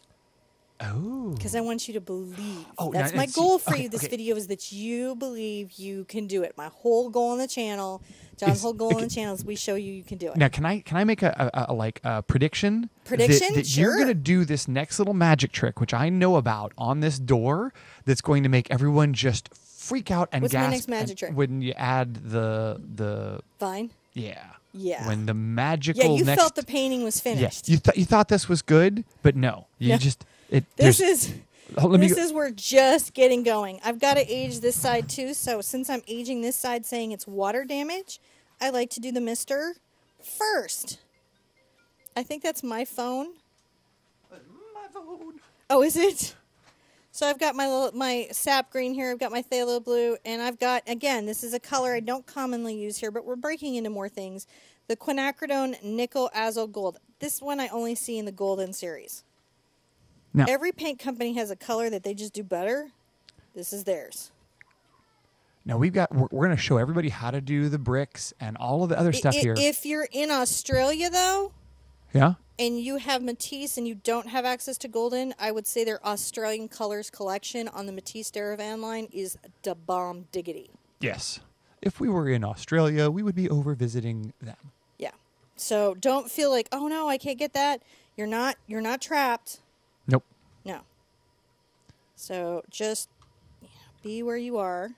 B: Oh.
A: Because I want you to believe.
B: Oh,
A: That's
B: now-
A: my
B: and see-
A: goal for
B: okay,
A: you. This
B: okay.
A: video is that you believe you can do it. My whole goal on the channel, John's
B: Is-
A: whole goal on
B: okay.
A: the channel is we show you you can do it.
B: Now, can I can I make a, a, a like a prediction?
A: Prediction?
B: that, that you're
A: Sure.
B: gonna do this next little magic trick, which I know about on this door, that's going to make everyone just freak out and
A: What's my
B: gasp
A: next magic
B: and-
A: trick?
B: when you add the the
A: Vine?
B: yeah
A: Yeah.
B: when the magical
A: Yeah, you
B: next
A: felt the painting was
B: yes
A: finished.
B: you thought you thought this was good, but no, you
A: No.
B: just it.
A: This
B: there's-
A: is
B: oh, let me
A: this
B: go-
A: is we're just getting going. I've got to age this side too, so since I'm aging this side saying it's water damage, I like to do the mister first. I think that's my phone.
B: My phone.
A: Oh, is it? So I've got my little, my sap green here. I've got my phthalo blue, and I've got, again, this is a color I don't commonly use here, but we're breaking into more things. The quinacridone nickel azo gold. This one I only see in the golden series.
B: Now,
A: Every paint company has a color that they just do better. This is theirs.
B: now we've got. We're, we're going to show everybody how to do the bricks and all of the other stuff
A: I-
B: here.
A: If you're in Australia, though,
B: yeah.
A: and you have Matisse and you don't have access to golden, I would say their Australian colors collection on the Matisse Deravan line is da bomb diggity.
B: Yes. If we were in Australia, we would be over visiting them.
A: Yeah. So don't feel like, oh no, I can't get that. You're not you're not trapped.
B: Nope.
A: No. So just be where you are.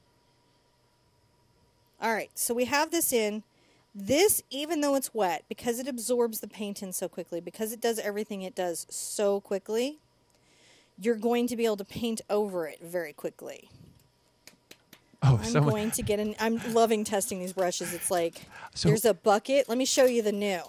A: All right. So we have this in. This, even though it's wet, because it absorbs the paint in so quickly, because it does everything it does so quickly, you're going to be able to paint over it very quickly.
B: Oh,
A: I'm
B: so
A: going to get an. I'm loving testing these brushes. It's like,
B: So-
A: here's a bucket. Let me show you the new.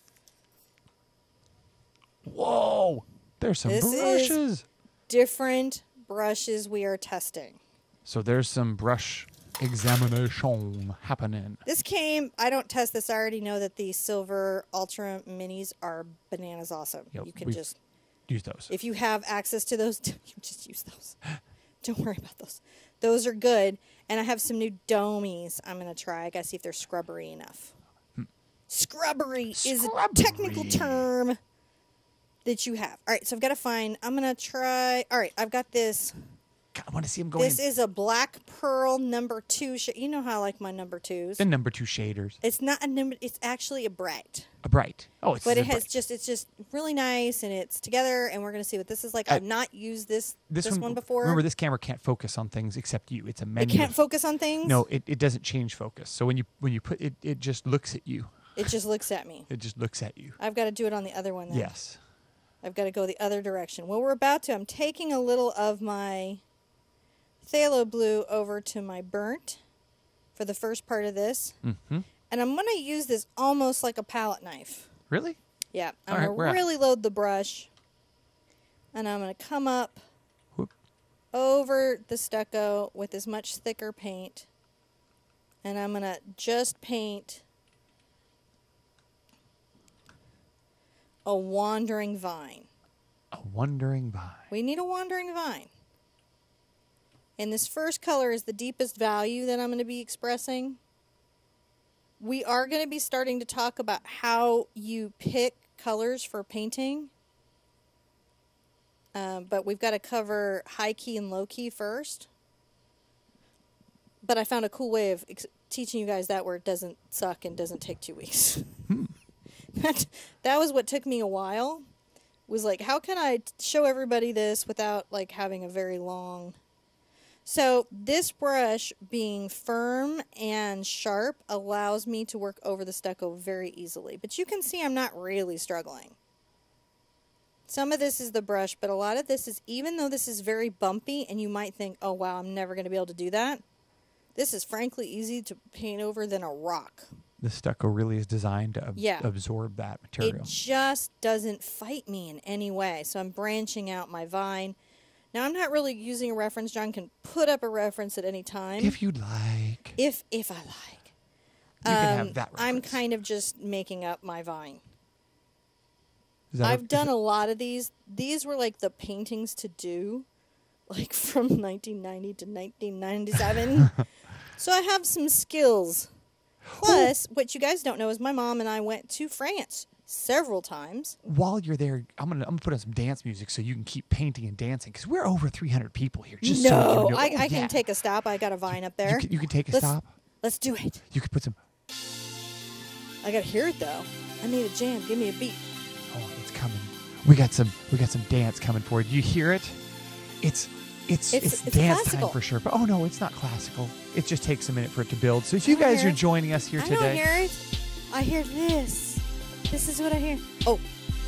B: whoa! There's some
A: This is-
B: brushes.
A: Different brushes we are testing.
B: So there's some brush examination happening.
A: This came, I don't test this. I already know that the silver ultra minis are bananas awesome.
B: Yep,
A: you can
B: we've-
A: just,
B: Use those.
A: if you have access to those, you just use those. Don't worry about those. Those are good. And I have some new domies I'm going to try. I got to see if they're scrubbery enough. Scrubbery, is a
B: Scrubbery.
A: technical term that you have. All right, so I've got to find, I'm going to try, all right, I've got this.
B: God, I want to see them going.
A: This is a black pearl number two. Sh- you know how I like my number twos.
B: the number two shaders.
A: It's not a number, it's actually a bright.
B: A bright. Oh, it's
A: But
B: a
A: it has
B: bright.
A: just, it's just really nice and it's together and we're going to see what this is like.
B: Uh,
A: I've not used this
B: this,
A: this, one, before.
B: Remember, this camera can't focus on things except you. It's a
A: It
B: menu.
A: can't
B: of-
A: focus on things?
B: No, it, it doesn't change focus. So when you when you put it, it just looks at you.
A: It just looks at me.
B: It just looks at you.
A: I've got to do it on the other one then.
B: Yes.
A: I've got to go the other direction. Well, we're about to. I'm taking a little of my phthalo blue over to my burnt for the first part of this.
B: Mm-hmm.
A: And I'm going to use this almost like a palette knife.
B: Really?
A: Yeah. I'm
B: All right,
A: going
B: we're
A: to
B: at-
A: really load the brush. And I'm going to come up
B: Whoop.
A: over the stucco with this much thicker paint. And I'm going to just paint a wandering vine.
B: A wandering vine.
A: We need a wandering vine. And this first color is the deepest value that I'm going to be expressing. We are going to be starting to talk about how you pick colors for painting. Um, but we've got to cover high key and low key first. But I found a cool way of ex- teaching you guys that where it doesn't suck and doesn't take two weeks. that, that was what took me a while. Was like, how can I t- show everybody this without like having a very long... So this brush being firm and sharp allows me to work over the stucco very easily. But you can see I'm not really struggling. Some of this is the brush, but a lot of this is, even though this is very bumpy and you might think, oh wow, I'm never going to be able to do that. This is frankly easy to paint over than a rock.
B: The stucco really is designed to ab-
A: Yeah.
B: absorb that material.
A: It just doesn't fight me in any way. So I'm branching out my vine. Now, I'm not really using a reference. John can put up a reference at any time.
B: If you'd like.
A: If if I like.
B: You can
A: Um,
B: have that
A: I'm
B: reference.
A: kind of just making up my vine.
B: Is that
A: I've
B: a,
A: done
B: is
A: a lot of these. These were like the paintings to do, like from nineteen ninety to nineteen ninety-seven. So I have some skills. Plus, what you guys don't know is my mom and I went to France several times.
B: While you're there, I'm gonna I'm gonna put on some dance music so you can keep painting and dancing because we're over three hundred people here. Just
A: no,
B: so you know.
A: I,
B: Oh,
A: I can
B: yeah.
A: take a stop. I got a vine up there.
B: You can, you can take a
A: let's,
B: stop.
A: Let's do it.
B: You could put some.
A: I gotta hear it though. I need a jam. Give me a beat.
B: Oh, it's coming. We got some. We got some dance coming for you. Do you hear it? It's. It's,
A: It's-
B: it's,
A: it's
B: dance
A: classical.
B: time for sure. But oh no, it's not classical. It just takes a minute for it to build. So if you
A: I don't
B: guys
A: hear
B: are
A: it.
B: joining us here
A: I
B: today,
A: don't hear it. I hear this. This is what I hear. Oh,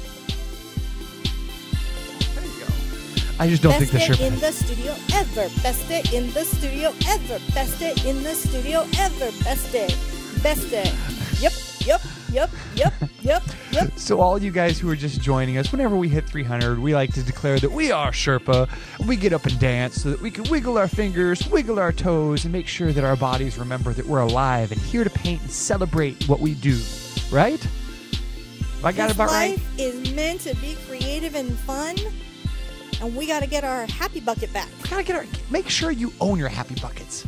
B: there you go. I just don't
A: best
B: think the
A: day
B: Sherpa.
A: in the studio ever. Best day in the studio ever. Best day in the studio ever. Best day. Best day. Yep. Yep. Yep, yep, yep, yep.
B: So all you guys who are just joining us, whenever we hit three hundred, we like to declare that we are Sherpa. We get up and dance so that we can wiggle our fingers, wiggle our toes, and make sure that our bodies remember that we're alive and here to paint and celebrate what we do. Right? Have I got it
A: This
B: about right?
A: life is meant to be creative and fun, and we got to get our happy bucket back.
B: We gotta get our, make sure you own your happy buckets.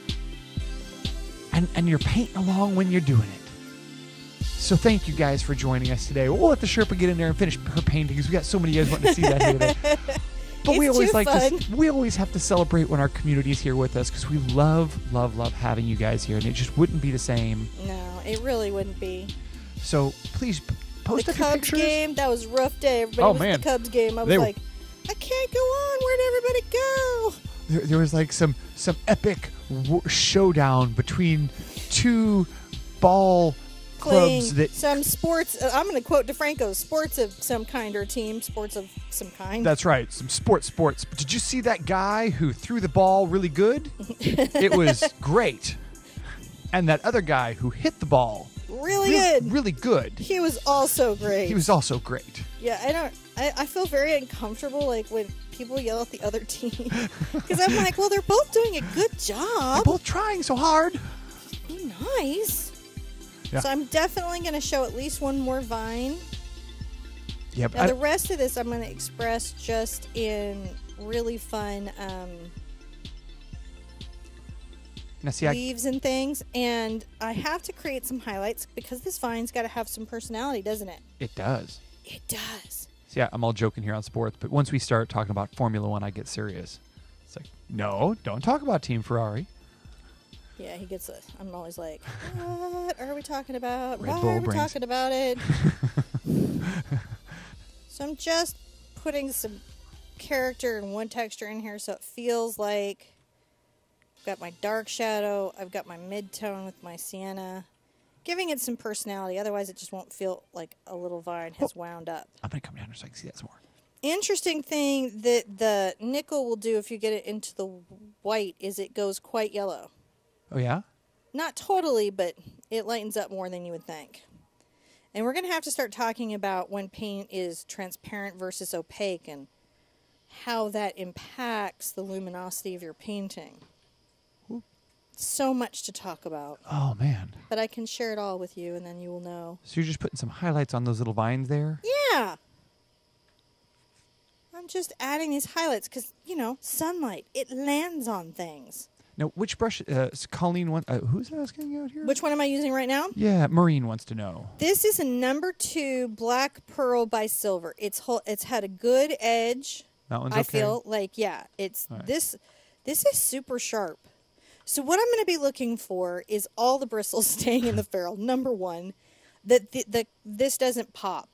B: And, and you're painting along when you're doing it. So thank you guys for joining us today. We'll let the Sherpa get in there and finish her paintings. We got so many of you guys wanting to see that here today. But we
A: It's
B: always
A: too
B: like
A: fun.
B: to we always have to celebrate when our community is here with us because we love, love, love having you guys here, and it just wouldn't be the same.
A: No, it really wouldn't be.
B: So please p- post
A: The
B: up your
A: Cubs
B: pictures.
A: game, that was a rough day. Everybody
B: Oh,
A: was
B: man.
A: at the Cubs game. I was
B: They were-
A: like, I can't go on. Where'd everybody go?
B: There, there was like some some epic w- showdown between two ball
A: Playing
B: clubs that
A: some sports. Uh, I'm going to quote DeFranco: "Sports of some kind or team, sports of some kind."
B: That's right. Some sports, sports. But did you see that guy who threw the ball really good? It was great. And that other guy who hit the ball
A: really
B: really,
A: good.
B: really good.
A: He was also great.
B: He was also great.
A: Yeah, I don't. I, I feel very uncomfortable like when people yell at the other team because I'm like, well, they're both doing a good
B: They're
A: job.
B: both trying so hard.
A: Be nice.
B: Yeah.
A: So I'm definitely going to show at least one more vine.
B: Yeah, but
A: Now
B: I-
A: the rest of this I'm going to express just in really fun um,
B: now see, I,
A: leaves and things, and I have to create some highlights because this vine's got to have some personality, doesn't it?
B: it does.
A: It does.
B: See, I- I'm all joking here on sports, but once we start talking about Formula One, I get serious. It's like, no, don't talk about Team Ferrari.
A: Yeah, he gets this. I'm always like, what are we talking about?
B: Red
A: Why
B: Bull
A: are we
B: brains.
A: talking about it? So I'm just putting some character and one texture in here so it feels like I've got my dark shadow, I've got my mid-tone with my sienna, giving it some personality. Otherwise, it just won't feel like a little vine has wound up.
B: I'm going to come down here so I can see that some more.
A: Interesting thing that the nickel will do if you get it into the white is it goes quite yellow.
B: Oh, yeah?
A: Not totally, but it lightens up more than you would think. And we're going to have to start talking about when paint is transparent versus opaque and how that impacts the luminosity of your painting. So much to talk about,
B: Oh, man.
A: but I can share it all with you and then you will know.
B: So you're just putting some highlights on those little vines there?
A: Yeah! I'm just adding these highlights because, you know, sunlight, it lands on things.
B: Now, which brush? Uh, is Colleen, one, uh, who's asking out here?
A: Which one am I using right now?
B: Yeah, Maureen wants to know.
A: This is a number two Black Pearl by Silver. It's whole, it's had a good edge.
B: That one's
A: I
B: okay.
A: feel like yeah, it's
B: All right.
A: this this is super sharp. So what I'm going to be looking for is all the bristles staying in the ferrule. Number one, that the, the this doesn't pop.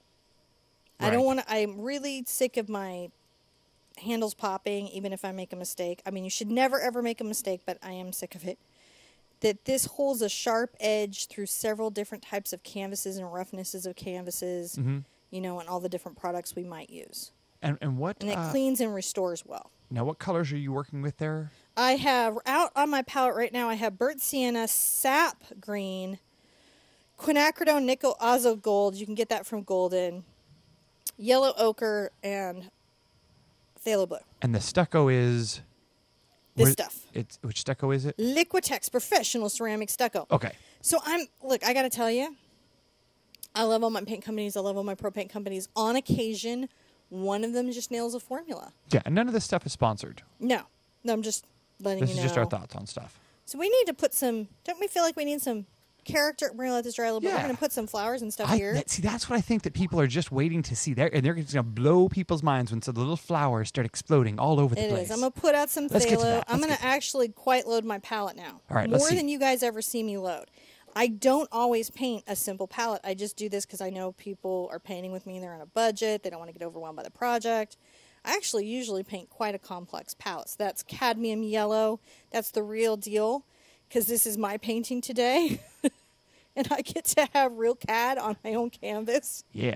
A: I don't
B: Right.
A: want to. I'm really sick of my handles popping, even if I make a mistake. I mean, you should never ever make a mistake, but I am sick of it. That this holds a sharp edge through several different types of canvases and roughnesses of canvases,
B: Mhm.
A: you know, and all the different products we might use.
B: And, and what?
A: And it
B: uh,
A: cleans and restores well.
B: now, what colors are you working with there?
A: I have out on my palette right now. I have burnt sienna, sap green, quinacridone, nickel, azo gold. You can get that from Golden, yellow ochre, and phthalo blue.
B: And the stucco is
A: This
B: where-
A: stuff,
B: It's which stucco is it?
A: Liquitex Professional Ceramic Stucco.
B: Okay.
A: So I'm look. I got to tell you, I love all my paint companies. I love all my pro paint companies. On occasion, one of them just nails a formula.
B: Yeah, and none of this stuff is sponsored.
A: No, no, I'm just letting
B: This
A: you
B: is
A: know.
B: just our thoughts on stuff.
A: So we need to put some. Don't we feel like we need some character? We're gonna let this dry a little bit.
B: Yeah.
A: We're gonna put some flowers and stuff
B: I,
A: here.
B: that, see, that's what I think that people are just waiting to see. There, and they're just going to blow people's minds when so the little flowers start exploding all over the
A: It
B: place.
A: is. I'm gonna put out some
B: Let's get to
A: phthalo.
B: that.
A: I'm
B: Let's
A: gonna
B: get to
A: actually quite load my palette now.
B: All right,
A: more
B: let's see.
A: than you guys ever see me load. I don't always paint a simple palette. I just do this because I know people are painting with me and they're on a budget. They don't want to get overwhelmed by the project. I actually usually paint quite a complex palette. So that's cadmium yellow. That's the real deal because this is my painting today. And I get to have real C A D on my own canvas.
B: yeah.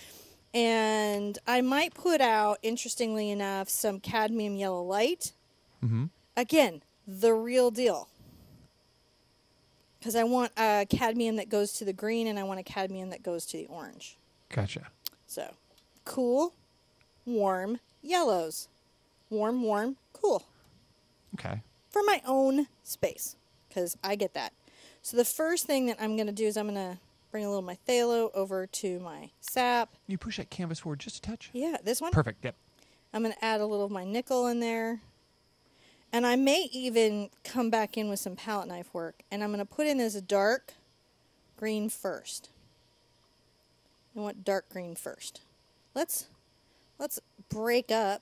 A: And I might put out, interestingly enough, some cadmium yellow light.
B: Mm-hmm.
A: Again, the real deal. because I want a cadmium that goes to the green and I want a cadmium that goes to the orange.
B: Gotcha.
A: So, cool, warm yellows. Warm, warm, cool.
B: Okay.
A: For my own space, because I get that. So the first thing that I'm going to do is I'm going to bring a little of my phthalo over to my sap.
B: You push that canvas forward just a touch?
A: Yeah, this one?
B: Perfect, yep.
A: I'm going to add a little of my nickel in there. And I may even come back in with some palette knife work. And I'm going to put in this dark green first. I want dark green first. Let's, let's break up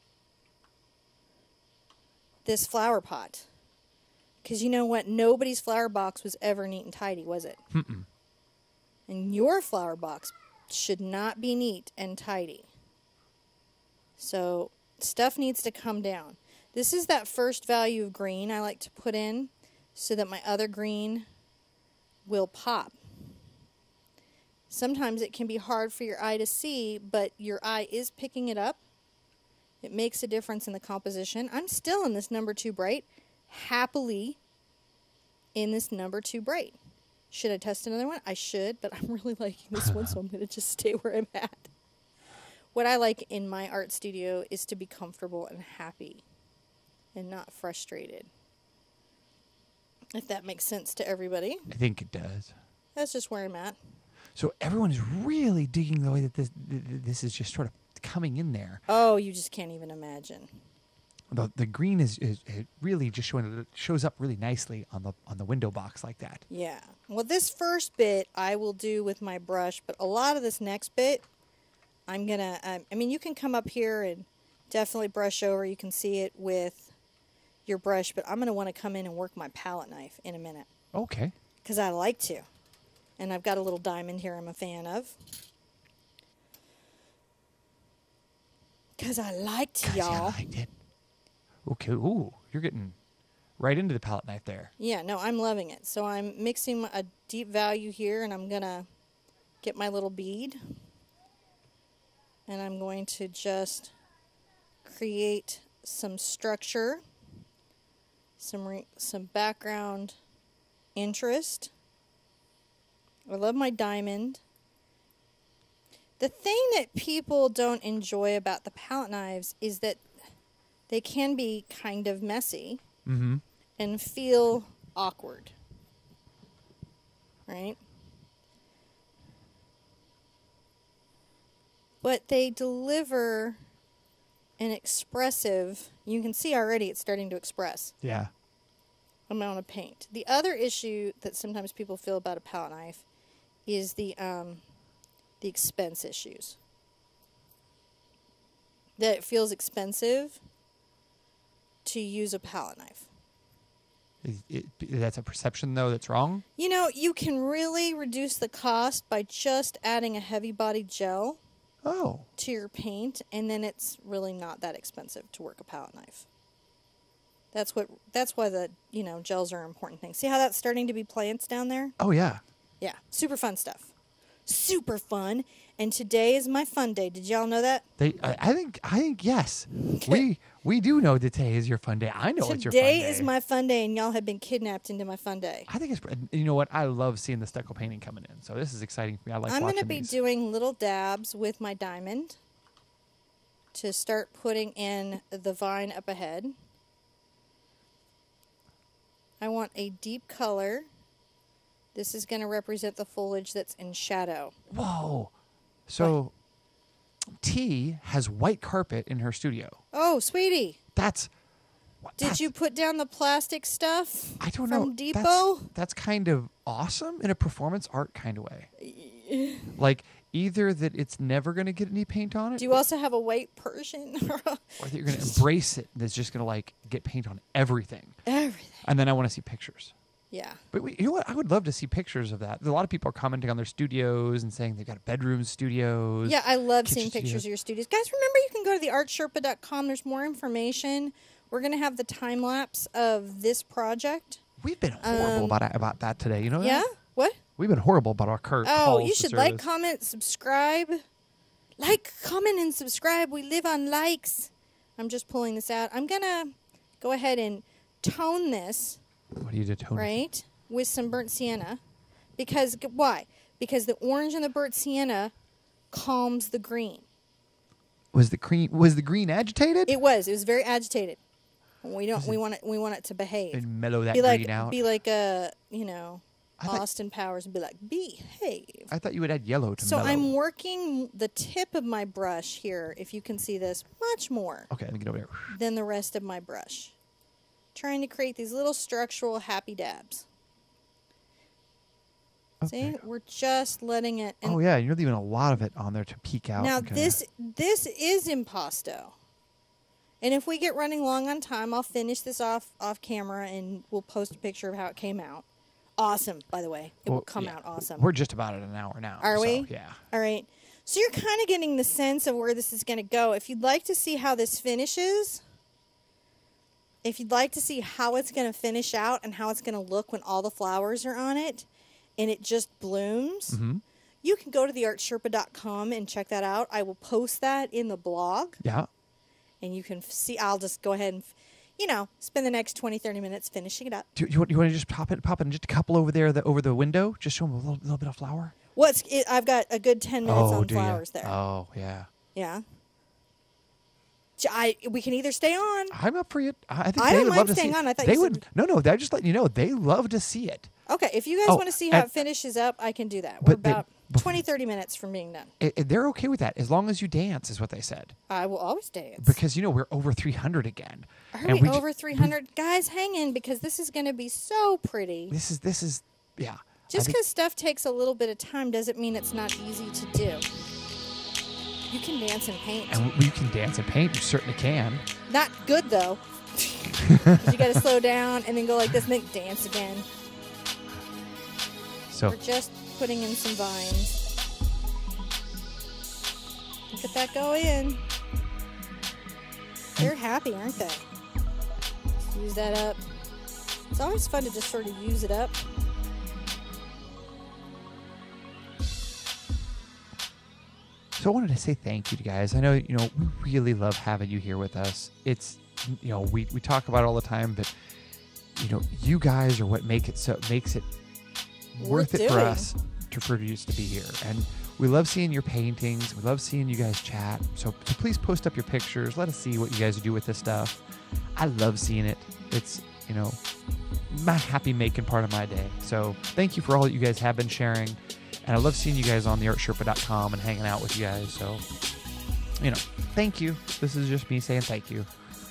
A: this flower pot. Because you know what? Nobody's flower box was ever neat and tidy, was it?
B: Mm-mm.
A: And your flower box should not be neat and tidy. So stuff needs to come down. This is that first value of green I like to put in so that my other green will pop. Sometimes it can be hard for your eye to see, but your eye is picking it up. It makes a difference in the composition. I'm still in this number two bright, happily in this number two bright. Should I test another one? I should, but I'm really liking this one, so I'm going to just stay where I'm at. What I like in my art studio is to be comfortable and happy and not frustrated. If that makes sense to everybody.
B: I think it does.
A: That's just where I'm at.
B: So everyone is really digging the way that this this is just sort of coming in there.
A: Oh, you just can't even imagine.
B: The the green is, is, is really just showing it shows up really nicely on the on the window box like that.
A: Yeah. Well, this first bit I will do with my brush, but a lot of this next bit, I'm gonna. Um, I mean, you can come up here and definitely brush over. You can see it with your brush, but I'm gonna want to come in and work my palette knife in a minute.
B: Okay.
A: Because I like to. And I've got a little diamond here I'm a fan of. Because I like to, y'all.
B: I liked it. Okay. Ooh, you're getting right into the palette knife there.
A: Yeah, no, I'm loving it. So I'm mixing a deep value here, and I'm going to get my little bead. And I'm going to just create some structure, some re some background interest. I love my diamond. The thing that people don't enjoy about the palette knives is that they can be kind of messy
B: Mm-hmm.
A: and feel awkward, right? But they deliver an expressive, you can see already it's starting to express
B: Yeah.
A: amount of paint. The other issue that sometimes people feel about a palette knife is the um, the expense issues. That it feels expensive to use a palette knife.
B: Is it, that's a perception though that's wrong.
A: You know, you can really reduce the cost by just adding a heavy body gel
B: Oh.
A: to your paint, and then it's really not that expensive to work a palette knife. That's what. That's why the you know gels are an important thing. See how that's starting to be plants down there?
B: Oh yeah.
A: Yeah, super fun stuff. Super fun. And today is my fun day. Did y'all know that?
B: They. I, I think. I think yes. We we do know that today is your fun day. I know it's your fun day.
A: Today is my fun day, and y'all have been kidnapped into my fun day.
B: I think it's. You know what? I love seeing the stucco painting coming in. So this is exciting for me. I like.
A: I'm
B: going to
A: be
B: these.
A: doing little dabs with my diamond to start putting in the vine up ahead. I want a deep color. This is going to represent the foliage that's in shadow.
B: Whoa. So, T has white carpet in her studio.
A: Oh, sweetie.
B: That's.
A: Did
B: that's-
A: you put down the plastic stuff
B: I don't
A: from
B: know.
A: Depot?
B: That's, that's kind of awesome in a performance art kind of way. Like either that it's never going to get any paint on it,
A: Do you also have a white Persian?
B: or that you're going to embrace it. That's just going to like get paint on everything.
A: Everything.
B: And then I want to see pictures.
A: Yeah.
B: But we, you know what? I would love to see pictures of that. A lot of people are commenting on their studios and saying they've got bedrooms, studios.
A: Yeah, I love
B: kitchen
A: seeing pictures
B: studios.
A: of your studios. Guys, remember you can go to the art sherpa dot com. There's more information. We're going to have the time lapse of this project.
B: We've been horrible
A: Um,
B: about about that today. You know
A: Yeah?
B: that?
A: What?
B: We've been horrible about our cur-
A: Oh,
B: calls
A: you
B: to
A: should like,
B: service.
A: comment, subscribe. Like, comment, and subscribe. We live on likes. I'm just pulling this out. I'm going to go ahead and tone this,
B: What do you do, Tony?
A: right? with some burnt sienna. Because, why? Because the orange and the burnt sienna calms the green.
B: Was the green was the green agitated?
A: It was. It was very agitated. We don't. We want it. We want it to behave.
B: And mellow that
A: be like,
B: green out.
A: Be like a, you know,
B: I thought-
A: Austin Powers, and be like, behave.
B: I thought you would add yellow to
A: So
B: mellow.
A: I'm working the tip of my brush here, if you can see this, much more
B: Okay, let me get over there.
A: than the rest of my brush. Trying to create these little structural happy dabs.
B: Okay.
A: See, we're just letting it. And
B: Oh yeah, you're leaving a lot of it on there to peek out.
A: now
B: and kinda-
A: this this is impasto, and if we get running long on time, I'll finish this off off camera and we'll post a picture of how it came out. Awesome, by the way, it
B: Well,
A: will come
B: yeah,
A: out awesome.
B: We're just about at an hour now.
A: Are
B: so,
A: we?
B: Yeah.
A: All right. So you're kind of getting the sense of where this is going to go. If you'd like to see how this finishes, if you'd like to see how it's going to finish out and how it's going to look when all the flowers are on it and it just blooms,
B: Mm-hmm.
A: you can go to the art sherpa dot com and check that out. I will post that in the blog,
B: Yeah.
A: and you can f- see. I'll just go ahead and, f- you know, spend the next twenty, thirty minutes finishing it up.
B: Do you, want, you want to just pop it, pop it in just a couple over there, the, over the window? Just show them a little, little bit of flower.
A: What's it, I've got a good ten minutes
B: oh,
A: on
B: do ya?
A: flowers there.
B: Oh, yeah.
A: Yeah. J- I, we can either stay on.
B: I'm up for it. I I think
A: I
B: they
A: don't
B: would
A: mind
B: love to
A: staying
B: see
A: on. I thought
B: they
A: you
B: would.
A: said-
B: No, no. They're just letting you know they love to see it.
A: Okay, if you guys
B: Oh,
A: want to see how
B: and-
A: it finishes up, I can do that. We're
B: But they-
A: about
B: bef-
A: twenty, thirty minutes from being done.
B: It, it- They're okay with that as long as you dance, is what they said.
A: I will always dance.
B: Because you know we're over three hundred again.
A: Are
B: And
A: we
B: ju-
A: over three hundred? Guys, hang in because this is going to be so pretty.
B: This is this is yeah. I
A: Just
B: think-
A: because stuff takes a little bit of time doesn't mean it's not easy to do. You can dance and paint.
B: and you can dance and paint. You certainly can.
A: Not good, though. 'Cause you got to slow down and then go like this and then dance again.
B: So
A: We're just putting in some vines. Look at that go in. They're happy, aren't they? Just use that up. It's always fun to just sort of use it up.
B: So I wanted to say thank you to you guys. I know, you know, we really love having you here with us. It's, you know, we, we talk about it all the time, but, you know, you guys are what make it so makes it worth,
A: Worth
B: it for
A: doing.
B: us to, for you to be here. And we love seeing your paintings. We love seeing you guys chat. So, so please post up your pictures. Let us see what you guys do with this stuff. I love seeing it. It's, you know, my happy making part of my day. So thank you for all that you guys have been sharing. And I love seeing you guys on the art sherpa dot com and hanging out with you guys. So, you know, thank you. This is just me saying thank you.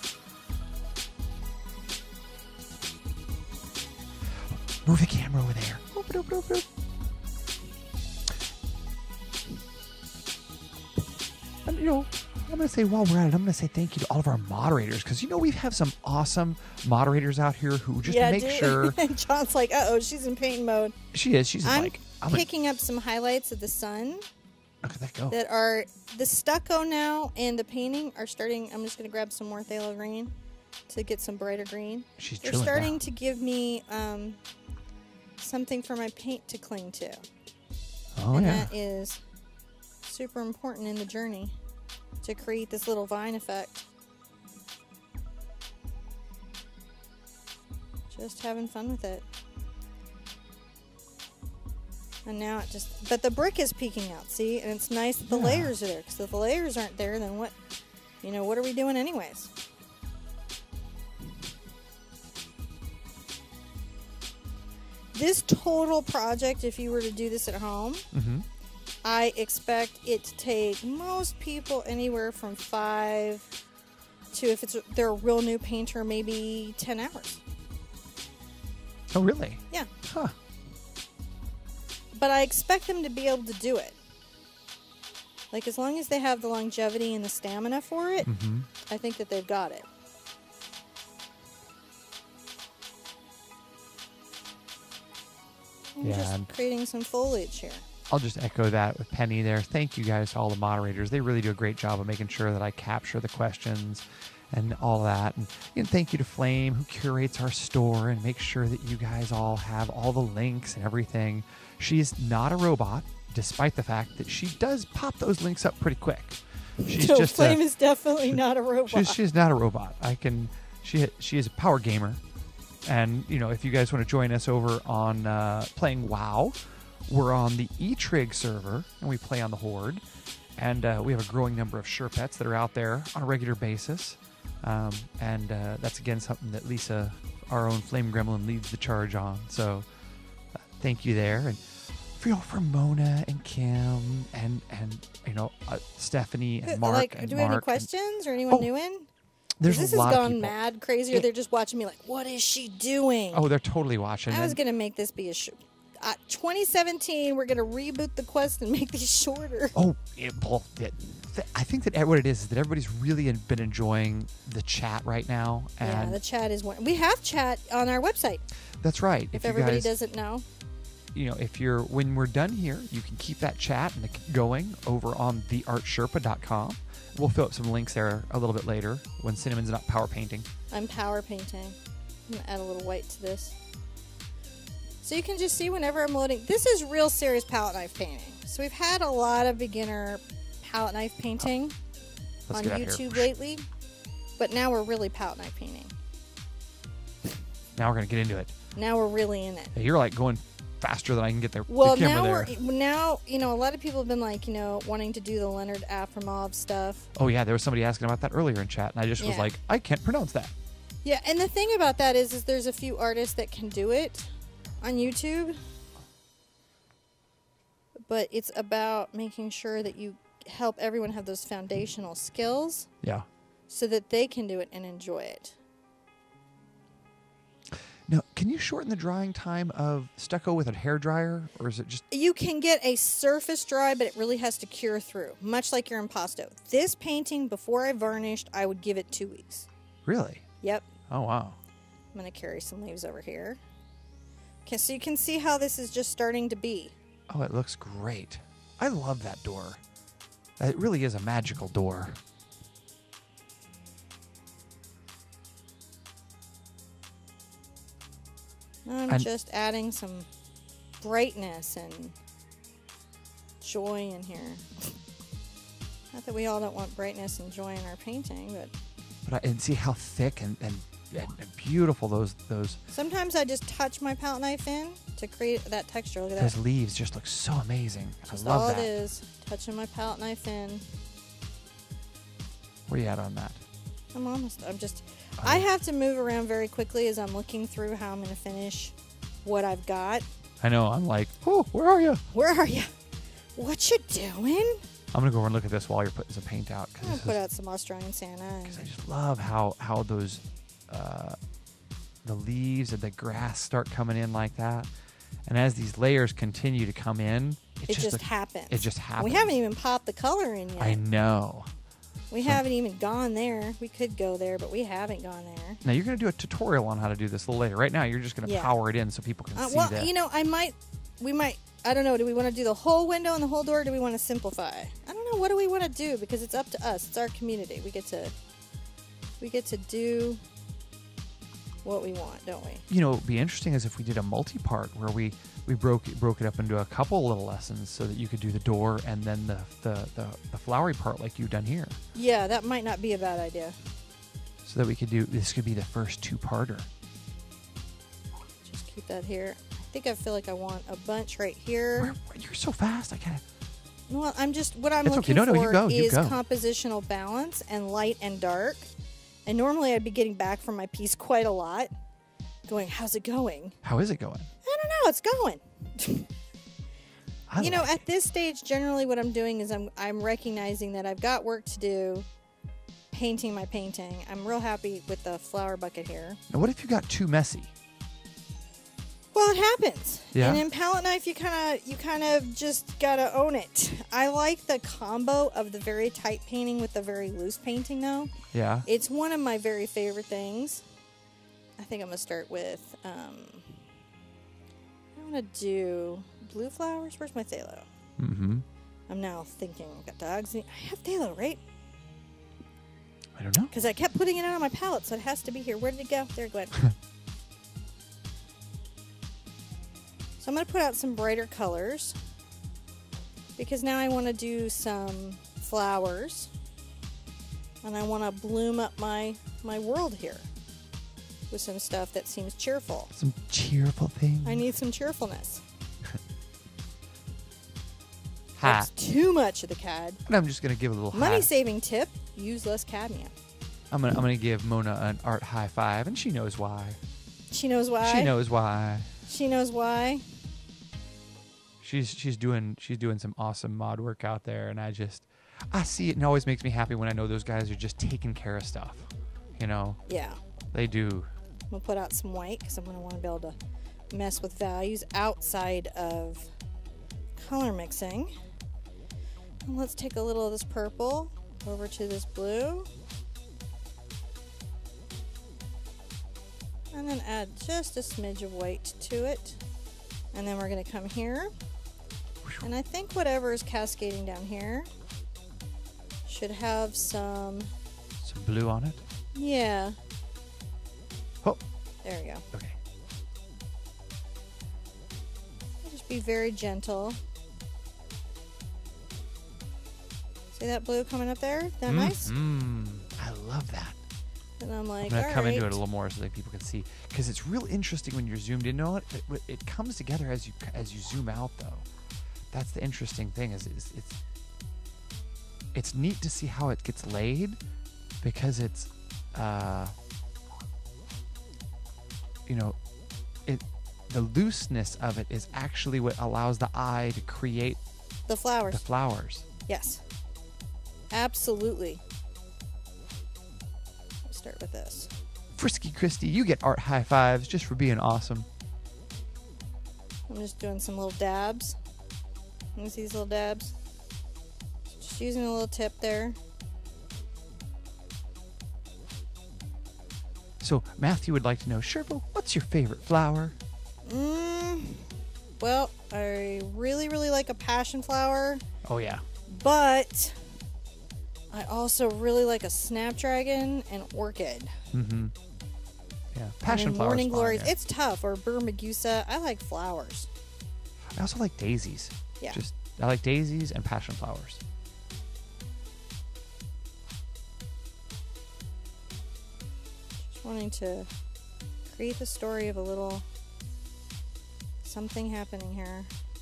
B: Move the camera over there. Oop, oop, oop, oop. And, you know, I'm going to say while we're at it, I'm going to say thank you to all of our moderators because, you know, we have some awesome moderators out here who just
A: yeah,
B: make
A: dude.
B: sure.
A: John's like, uh oh, she's in paint mode.
B: She is. She's
A: I'm
B: like, I'm like,
A: picking up some highlights of the sun
B: look at that go.
A: that are the stucco now and the painting are starting. I'm just going to grab some more phthalo green to get some brighter green.
B: She's
A: They're
B: drilling
A: starting
B: down.
A: to give me um, something for my paint to cling to.
B: Oh,
A: and
B: yeah.
A: that is super important in the journey to create this little vine effect. Just having fun with it. And now it just, but the brick is peeking out, see? And it's nice that the
B: Yeah.
A: layers are there, because if the layers aren't there, then what, you know, what are we doing anyways? This total project, if you were to do this at home,
B: Mm-hmm.
A: I expect it to take most people anywhere from five to, if it's they're a real new painter, maybe ten hours.
B: Oh, really?
A: Yeah.
B: Huh.
A: But I expect them to be able to do it. Like, as long as they have the longevity and the stamina for it,
B: Mm-hmm.
A: I think that they've got it. I'm
B: Yeah,
A: just
B: and-
A: creating some foliage here.
B: I'll just echo that with Penny there. Thank you guys to all the moderators. They really do a great job of making sure that I capture the questions and all that. And, and thank you to Flame, who curates our store and makes sure that you guys all have all the links and everything. She is not a robot, despite the fact that she does pop those links up pretty quick. She's
A: No,
B: just
A: Flame
B: a,
A: is definitely not a robot.
B: she's, she's not a robot. I can. She she is a power gamer, And, you know, if you guys want to join us over on uh, playing WoW, we're on the E-Trig server, and we play on the Horde. And uh, we have a growing number of Sherpets that are out there on a regular basis. Um, and uh, that's, again, something that Lisa, our own Flame Gremlin, leads the charge on. So uh, thank you there. And, you know, for Mona and Kim and, and you know, uh, Stephanie and Mark
A: like,
B: and
A: do we have any
B: Mark
A: questions or anyone
B: Oh,
A: new in?
B: There's
A: this
B: a lot
A: has
B: of
A: gone
B: people.
A: mad crazy, or
B: It-
A: they're just watching me like, what is she doing?
B: Oh, they're totally watching.
A: I was
B: And-
A: going to make this be a sh- uh, twenty seventeen, we're going to reboot the quest and make these shorter.
B: Oh, it, well, it, th- I think that what it is is that everybody's really en- been enjoying the chat right now,
A: Yeah,
B: and
A: the chat is one. We have chat on our website,
B: that's right.
A: if
B: you
A: everybody
B: guys,
A: doesn't know.
B: you know, if you're when we're done here, you can keep that chat and the- going over on the art sherpa dot com. We'll fill up some links there a little bit later when Cinnamon's not power painting.
A: I'm power painting. I'm going to add a little white to this. So you can just see whenever I'm loading. This is real serious palette knife painting. So we've had a lot of beginner palette knife painting
B: Let's
A: on
B: get out of
A: YouTube
B: here.
A: lately. But now we're really palette knife painting.
B: Now we're gonna get into it.
A: Now we're really in it.
B: You're like going faster than I can get there.
A: Well,
B: the camera
A: now
B: there.
A: we're now, you know, a lot of people have been like, you know, wanting to do the Leonard Afromov stuff.
B: Oh yeah, there was somebody asking about that earlier in chat, and I just was
A: Yeah.
B: like, I can't pronounce that.
A: Yeah, and the thing about that is, is there's a few artists that can do it on YouTube, but it's about making sure that you help everyone have those foundational skills
B: Yeah.
A: so that they can do it and enjoy it.
B: Now, can you shorten the drying time of stucco with a hair dryer, or is it just?
A: You can get a surface dry, but it really has to cure through, much like your impasto. This painting, before I varnished, I would give it two weeks.
B: Really?
A: Yep.
B: Oh wow.
A: I'm going to carry some leaves over here. Okay, so you can see how this is just starting to be.
B: Oh, it looks great. I love that door. It really is a magical door.
A: I'm
B: And-
A: just adding some brightness and joy in here. Not that we all don't want brightness and joy in our painting, but
B: But I, and see how thick and, and, and, and beautiful those those
A: sometimes I just touch my palette knife in to create that texture. Look at
B: those
A: that.
B: leaves just look so amazing.
A: That's
B: I love
A: all
B: that.
A: it is. Touching my palette knife in.
B: Where you at on that?
A: I'm almost. I'm just.
B: Oh.
A: I have to move around very quickly as I'm looking through how I'm going to finish what I've got.
B: I know. I'm like, oh, where are you?
A: Where are you? What you doing?
B: I'm gonna go over and look at this while you're putting some paint out
A: I'm gonna
B: because
A: put out some Australian Santa. And
B: I just love how how those uh, the leaves and the grass start coming in like that, and as these layers continue to come in,
A: it
B: just
A: just
B: look-
A: happens.
B: It just happens.
A: We haven't even popped the color in yet.
B: I know.
A: We
B: So-
A: haven't even gone there. We could go there, but we haven't gone there.
B: Now you're gonna do a tutorial on how to do this a little later. Right now, you're just gonna
A: Yeah.
B: power it in so people can
A: Uh,
B: see
A: well,
B: that.
A: you know, I might, we might, I don't know. Do we want to do the whole window and the whole door? Or do we want to simplify? I don't know. What do we want to do? Because it's up to us. It's our community. We get to, we get to do what we want, don't we?
B: You know, it'd be interesting is if we did a multi-part where we we broke it, broke it up into a couple little lessons so that you could do the door and then the the, the, the flowery part like you've done here,
A: Yeah, that might not be a bad idea.
B: so that we could do this could be the first two-parter.
A: Just keep that here. I think I feel like I want a bunch right here.
B: Where, where- you're so fast. I can't.
A: Well, I'm just what I'm
B: It's okay.
A: looking
B: No, no, you
A: for
B: go, you
A: is
B: go.
A: compositional balance and light and dark. And normally I'd be getting back from my piece quite a lot, going, "How's it going?"
B: How is it going?
A: I don't know. It's going.
B: I
A: you know,
B: like
A: at this stage, generally what I'm doing is I'm I'm recognizing that I've got work to do, painting my painting. I'm real happy with the flower bucket here.
B: Now, what if you got too messy?
A: Well, it happens.
B: Yeah?
A: And in palette knife, you kind of you kind of just gotta own it. I like the combo of the very tight painting with the very loose painting, though.
B: Yeah.
A: It's one of my very favorite things. I think I'm gonna start with. Um, I want to do blue flowers. Where's my phthalo?
B: Mm-hmm.
A: I'm now thinking. I've got dogs. I have phthalo, right?
B: I don't know.
A: Because I kept putting it out on my palette, so it has to be here. Where did it go? There it went. So I'm going to put out some brighter colors because now I want to do some flowers and I want to bloom up my, my world here with some stuff that seems cheerful.
B: Some cheerful things.
A: I need some cheerfulness.
B: Ha.
A: That's too much of the C A D.
B: And I'm just gonna give a little
A: Money
B: high.
A: saving tip: use less cadmium.
B: I'm gonna I'm gonna give Mona an art high five, and she knows why.
A: She knows why.
B: She knows why.
A: She knows why.
B: She's she's doing she's doing some awesome mod work out there, and I just I see it, and it always makes me happy when I know those guys are just taking care of stuff. You know,
A: Yeah.
B: they do.
A: I'm gonna put out some white because I'm gonna want to be able to mess with values outside of color mixing. And let's take a little of this purple over to this blue. And then add just a smidge of white to it. And then we're going to come here. And I think whatever is cascading down here should have some,
B: Some blue on it.
A: yeah,
B: Oh,
A: there we go.
B: okay.
A: Just be very gentle. See that blue coming up there? That nice?
B: Mm, I love that.
A: And I'm like,
B: I'm gonna
A: all
B: come
A: right.
B: into it a little more so that people can see, because it's real interesting when you're zoomed in. You know what? It, it comes together as you as you zoom out, though. That's the interesting thing. Is, is it's it's neat to see how it gets laid, because it's uh, you know, it the looseness of it is actually what allows the eye to create
A: The flowers.
B: the flowers.
A: Yes. Absolutely. Let's start with this.
B: Frisky Christy, you get art high fives just for being awesome.
A: I'm just doing some little dabs. You see these little dabs? Just using a little tip there.
B: So Matthew would like to know, Sherpa, what's your favorite flower?
A: Mm, well, I really, really like a passion flower,
B: Oh yeah.
A: but I also really like a snapdragon and orchid.
B: Mm-hmm. Yeah. Passion
A: and then
B: flowers.
A: morning
B: fine,
A: glories.
B: yeah.
A: It's tough. Or Burmagusa. I like flowers.
B: I also like daisies.
A: Yeah.
B: Just I like daisies and passion flowers.
A: Just wanting to create the story of a little something happening here.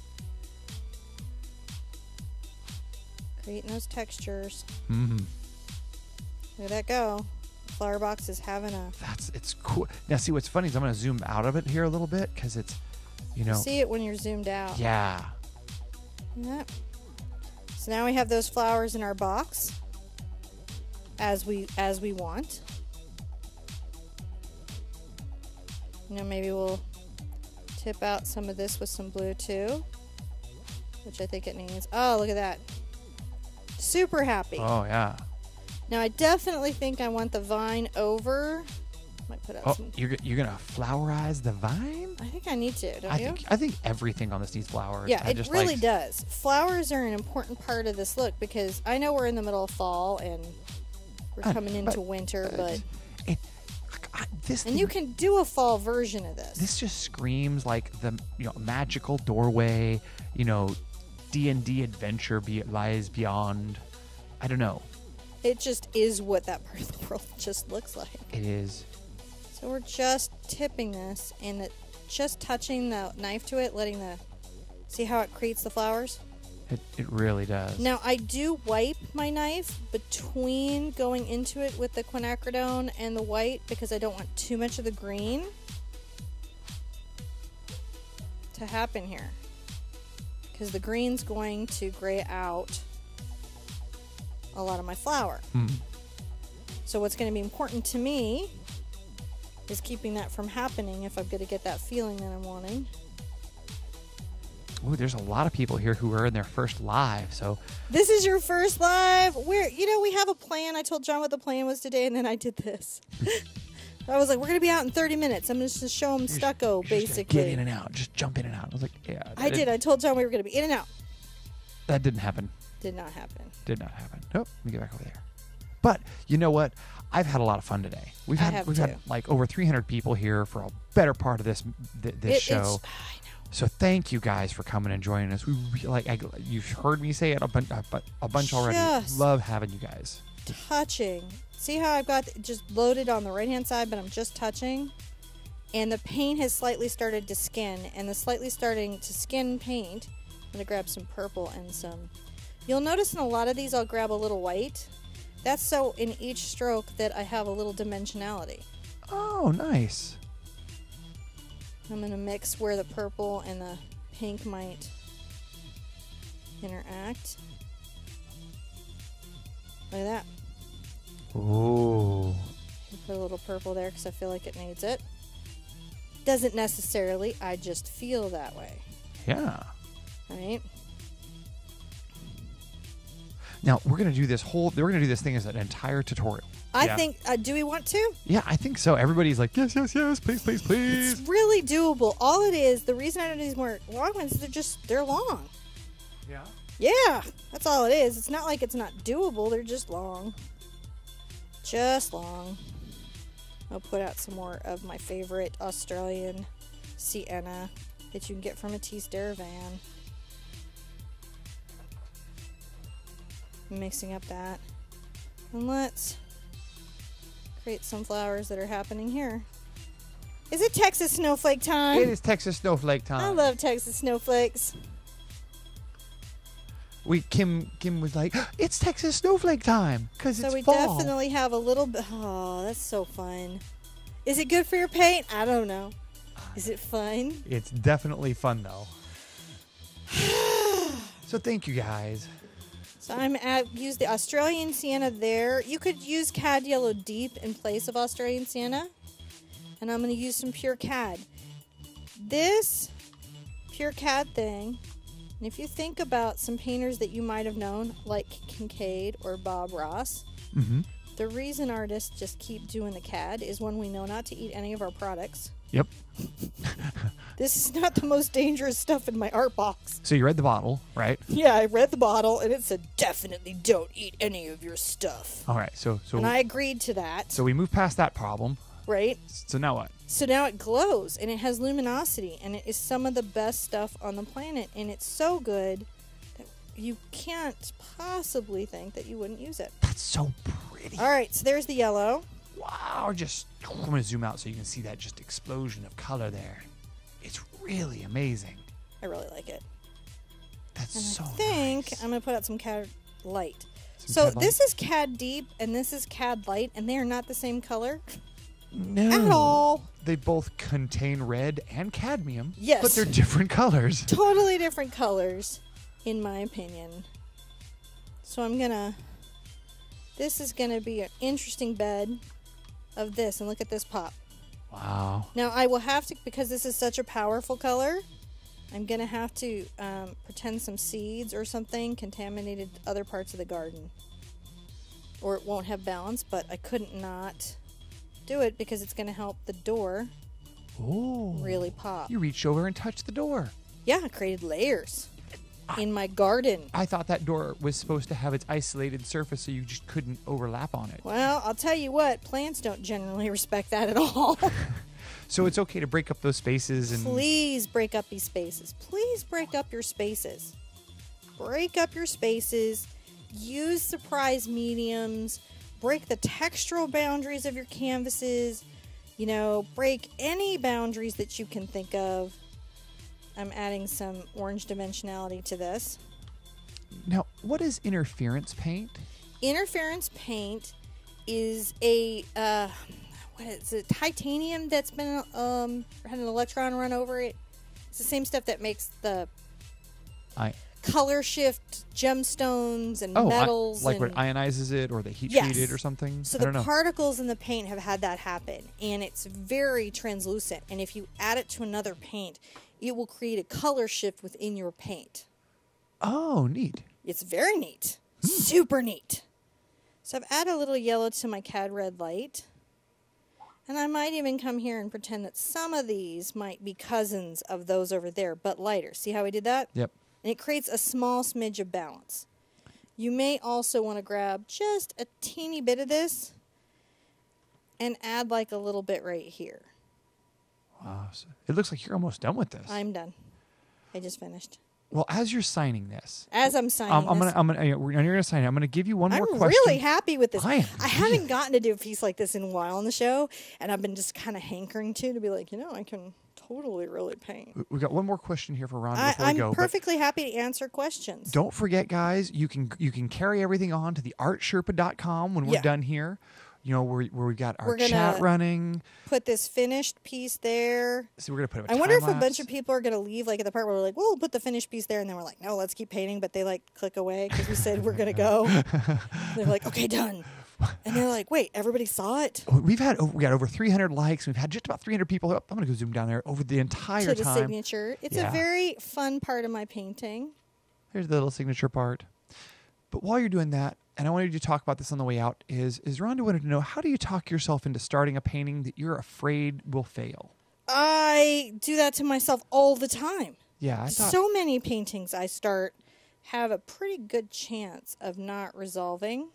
A: Creating those textures.
B: Mm-hmm.
A: Look at that go. Flower box is having a.
B: That's it's cool. Now see what's funny is I'm gonna zoom out of it here a little bit because it's, you know.
A: See it when you're zoomed out.
B: Yeah.
A: Yep. So now we have those flowers in our box as we as we want. You know, maybe we'll tip out some of this with some blue too, which I think it needs. Oh, look at that. Super happy.
B: Oh yeah.
A: Now I definitely think I want the vine over. Might put out
B: Oh,
A: some.
B: you're g- you're gonna flowerize the vine?
A: I think I need to, don't
B: I
A: you?
B: think I think everything on this needs flowers.
A: Yeah,
B: I
A: it
B: just
A: really
B: like,
A: does. Flowers are an important part of this look because I know we're in the middle of fall and we're
B: Uh,
A: coming into
B: but,
A: winter,
B: uh,
A: but
B: It, I, this
A: and you can do a fall version of this.
B: this just screams like the you know magical doorway, you know, D and D adventure be, lies beyond. I don't know.
A: It just is what that part of the world just looks like.
B: It is.
A: So we're just tipping this and it, just touching the knife to it, letting the see how it creates the flowers.
B: It it really does.
A: Now I do wipe my knife between going into it with the quinacridone and the white because I don't want too much of the green to happen here. Because the green's going to gray out a lot of my flower.
B: Mm.
A: So what's going to be important to me is keeping that from happening if I'm going to get that feeling that I'm wanting.
B: Ooh, there's a lot of people here who are in their first live, so
A: This is your first live. We're, you know, we have a plan. I told John what the plan was today, and then I did this. I was like, we're going to be out in thirty minutes. I'm just going to show him stucco,
B: you're just gonna
A: basically.
B: get in and out, just jump in and out. I was like, yeah.
A: I did. I told John we were going to be in and out.
B: That didn't happen.
A: Did not happen.
B: Did not happen. Nope. Let me get back over there. But you know what? I've had a lot of fun today. We've
A: I
B: had
A: have
B: we've
A: too.
B: had like over three hundred people here for a better part of this th- this
A: It-
B: show.
A: it's- I know.
B: So thank you guys for coming and joining us. We re- like I, you've heard me say it a, bun- a, bu- a bunch already.
A: Just-
B: Love having you guys.
A: touching. See how I've got it just loaded on the right hand side, but I'm just touching? And the paint has slightly started to skin. And the slightly starting to skin paint, I'm going to grab some purple and some... You'll notice in a lot of these I'll grab a little white. That's so in each stroke that I have a little dimensionality.
B: Oh, nice.
A: I'm going to mix where the purple and the pink might interact. Look at that.
B: Ooh.
A: Put a little purple there because I feel like it needs it. Doesn't necessarily, I just feel that way.
B: Yeah.
A: Right?
B: Now, we're going to do this whole, we're going to do this thing as an entire tutorial.
A: I
B: yeah.
A: think, uh, do we want to?
B: Yeah, I think so. Everybody's like, yes, yes, yes, please, please, please.
A: It's really doable. All it is, the reason I don't do these more long ones, they're just, they're long.
B: Yeah.
A: Yeah, that's all it is. It's not like it's not doable, they're just long. Just long. I'll put out some more of my favorite Australian sienna that you can get from Matisse Deravan. I'm mixing up that. And let's create some flowers that are happening here. Is it Texas snowflake time?
B: It is Texas snowflake time.
A: I love Texas snowflakes.
B: We Kim Kim was like, it's Texas snowflake time because
A: So
B: it's
A: we
B: fall.
A: definitely have a little bit. Oh, that's so fun. Is it good for your paint? I don't know. Is it fun?
B: It's definitely fun though. So thank you guys.
A: So I'm at use the Australian sienna there. You could use Cad Yellow Deep in place of Australian sienna, and I'm going to use some pure Cad. This pure Cad thing. And if you think about some painters that you might have known, like Kincaid or Bob Ross,
B: Mm-hmm.
A: the reason artists just keep doing the Cad is when we know not to eat any of our products.
B: Yep.
A: This is not the most dangerous stuff in my art box.
B: So you read the bottle, right?
A: Yeah, I read the bottle and it said, definitely don't eat any of your stuff.
B: All right. So so
A: And I agreed to that,
B: so we move past that problem.
A: right?
B: So now what?
A: So now it glows and it has luminosity and it is some of the best stuff on the planet. And it's so good that you can't possibly think that you wouldn't use it.
B: That's so pretty.
A: All right, so there's the yellow.
B: Wow. Just I'm gonna zoom out so you can see that just explosion of color there. It's really amazing.
A: I really like it.
B: That's
A: And
B: so
A: I think
B: nice.
A: I'm going to put out some Cad Light.
B: Some
A: So
B: Cad
A: this
B: Light?
A: is Cad Deep and this is Cad Light, and they are not the same color
B: No.
A: at all.
B: They both contain red and cadmium.
A: Yes.
B: But they're different colors.
A: Totally different colors, in my opinion. So I'm going to... This is going to be an interesting bed of this, and look at this pop.
B: Wow.
A: Now I will have to, because this is such a powerful color, I'm going to have to um, pretend some seeds or something contaminated other parts of the garden. Or it won't have balance, but I couldn't not do it because it's going to help the door
B: Ooh.
A: really pop.
B: You reached over and touched the door.
A: Yeah, I created layers in my garden.
B: I thought that door was supposed to have its isolated surface so you just couldn't overlap on it.
A: Well, I'll tell you what, plants don't generally respect that at all.
B: So it's okay to break up those spaces and
A: Please break up these spaces. Please break up your spaces. Break up your spaces. Use surprise mediums. Break the textural boundaries of your canvases. You know, break any boundaries that you can think of. I'm adding some orange dimensionality to this.
B: Now, what is interference paint?
A: Interference paint is a uh, what is it? Titanium that's been um, had an electron run over it. It's the same stuff that makes the
B: I
A: color shift gemstones and
B: oh, I,
A: metals.
B: like
A: and,
B: what ionizes it or they heat
A: Yes.
B: treat it or something.
A: So
B: I don't
A: the
B: know.
A: particles in the paint have had that happen, and it's very translucent. And if you add it to another paint, it will create a color shift within your paint.
B: Oh, neat.
A: It's very neat.
B: Hmm.
A: Super neat. So I've added a little yellow to my Cad Red Light. And I might even come here and pretend that some of these might be cousins of those over there, but lighter. See how we did that?
B: Yep.
A: And it creates a small smidge of balance. You may also want to grab just a teeny bit of this and add like a little bit right here.
B: Wow. So it looks like you're almost done with this.
A: I'm done. I just finished.
B: Well, as you're signing this,
A: As I'm signing
B: um, I'm
A: this,
B: gonna, I'm gonna, you're gonna sign it. I'm gonna give you one
A: I'm
B: more question.
A: really happy with this.
B: I am
A: I haven't gotten to do a piece like this in a while on the show, and I've been just kind of hankering to to be like, you know, I can totally really paint.
B: We got one more question here for Rhonda
A: I,
B: before we
A: I'm
B: go. but
A: perfectly happy to answer questions.
B: Don't forget, guys, you can you can carry everything on to the art sherpa dot com when we're
A: Yeah.
B: done here. You know, where where we've got our
A: We're gonna
B: chat running.
A: Put this finished piece there.
B: So we're gonna put. A
A: I wonder if a
B: time-lapse.
A: bunch of people are going to leave, like at the part where we're like, well, we'll put the finished piece there. And then we're like, no, let's keep painting. But they like click away because we said we're going to go. They're like, okay, done. And they're like, wait, everybody saw it?
B: We've had we got over three hundred likes. We've had just about three hundred people. Oh, I'm gonna go zoom down there over the entire
A: To the
B: time.
A: signature. It's
B: Yeah.
A: a very fun part of my painting.
B: Here's the little signature part. But while you're doing that, and I wanted you to talk about this on the way out, is is Rhonda wanted to know, how do you talk yourself into starting a painting that you're afraid will fail?
A: I do that to myself all the time.
B: Yeah, I thought,
A: So many paintings I start have a pretty good chance of not resolving.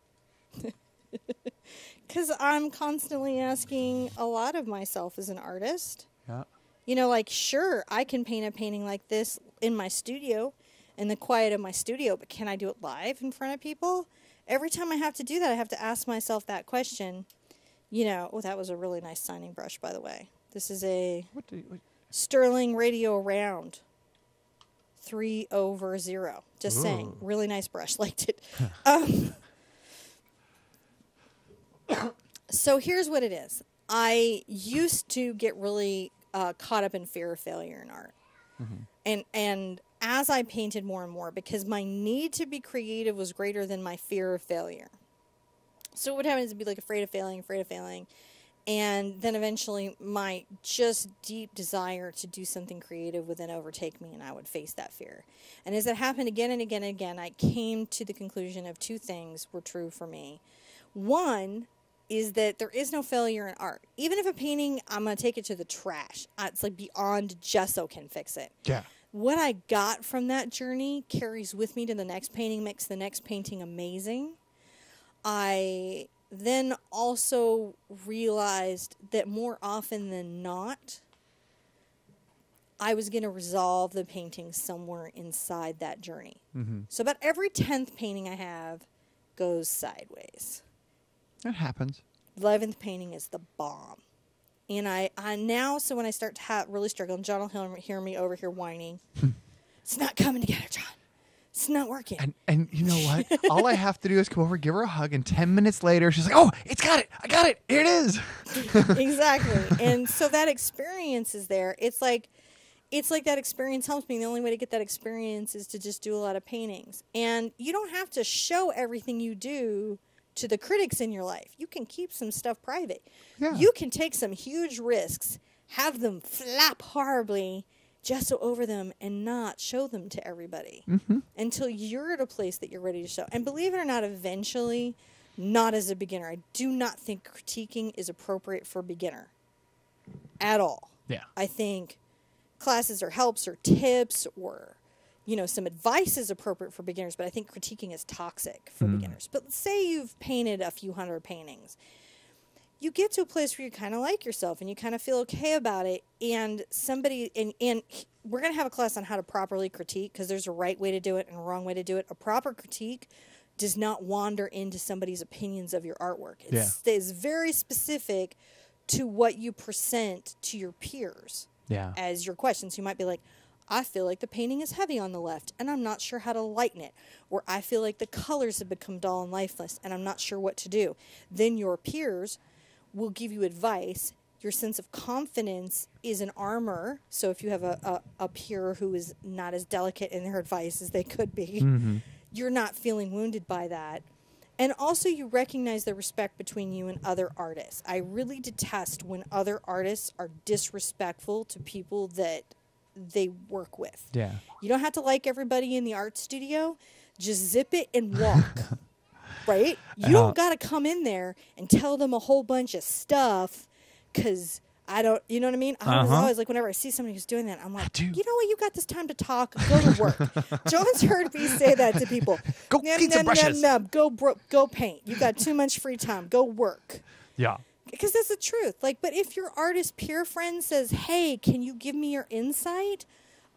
A: Because I'm constantly asking a lot of myself as an artist.
B: yeah.
A: You know, like, sure, I can paint a painting like this in my studio, in the quiet of my studio, but can I do it live in front of people? Every time I have to do that, I have to ask myself that question. You know, oh, that was a really nice signing brush, by the way. This is a
B: What do you, what,
A: Sterling Radio Round three over zero. Just
B: Ooh.
A: saying. Really nice brush. Liked it. um, so here's what it is. I used to get really uh, caught up in fear of failure in art.
B: Mm-hmm.
A: And and as I painted more and more, because my need to be creative was greater than my fear of failure. So what would happen is I'd be like afraid of failing, afraid of failing. And then eventually my just deep desire to do something creative would then overtake me, and I would face that fear. And as it happened again and again and again, I came to the conclusion of two things were true for me. One is that there is no failure in art. Even if a painting, I'm going to take it to the trash. Uh, It's like beyond gesso can fix it.
B: yeah.
A: What I got from that journey carries with me to the next painting, makes the next painting amazing. I then also realized that more often than not, I was going to resolve the painting somewhere inside that journey.
B: Mm-hmm.
A: So about every tenth painting I have goes sideways.
B: That happens.
A: eleventh painting is the bomb. And I, I now, so when I start to ha- really struggle, and John will hear, hear me over here whining, it's not coming together, John. It's not working.
B: And and you know what? All I have to do is come over, give her a hug, and ten minutes later, she's like, "Oh, it's got it! I got it! Here it is!"
A: Exactly. And so that experience is there. It's like, it's like that experience helps me. The only way to get that experience is to just do a lot of paintings. And you don't have to show everything you do to the critics in your life. You can keep some stuff private.
B: Yeah.
A: You can take some huge risks, have them flap horribly, gesso over them, and not show them to everybody
B: Mm-hmm.
A: until you're at a place that you're ready to show. And believe it or not, eventually, not as a beginner. I do not think critiquing is appropriate for a beginner at all.
B: Yeah.
A: I think classes or helps or tips or, you know, some advice is appropriate for beginners, but I think critiquing is toxic for
B: Mm.
A: beginners. But say you've painted a few hundred paintings. You get to a place where you kind of like yourself and you kind of feel okay about it, and somebody, and, and we're going to have a class on how to properly critique, because there's a right way to do it and a wrong way to do it. A proper critique does not wander into somebody's opinions of your artwork. It
B: Yeah.
A: stays very specific to what you present to your peers
B: Yeah.
A: as your questions. You might be like, I feel like the painting is heavy on the left and I'm not sure how to lighten it. Or I feel like the colors have become dull and lifeless and I'm not sure what to do. Then your peers will give you advice. Your sense of confidence is an armor. So if you have a, a, a peer who is not as delicate in their advice as they could be,
B: Mm-hmm.
A: you're not feeling wounded by that. And also you recognize the respect between you and other artists. I really detest when other artists are disrespectful to people that they work with.
B: Yeah.
A: You don't have to like everybody in the art studio. Just zip it and walk. Right? You
B: Uh,
A: don't got to come in there and tell them a whole bunch of stuff because I don't, you know what I mean? I was
B: Uh-huh.
A: always like, whenever I see somebody who's doing that, I'm like,
B: do.
A: you know what? You got this time to talk. Go to work. John's heard me say that to people.
B: Go
A: Num,
B: get some
A: num,
B: brushes.
A: num, num. Go, bro- go paint. You got too much free time. Go work.
B: Yeah.
A: Because that's the truth. Like, but if your artist peer friend says, hey, can you give me your insight?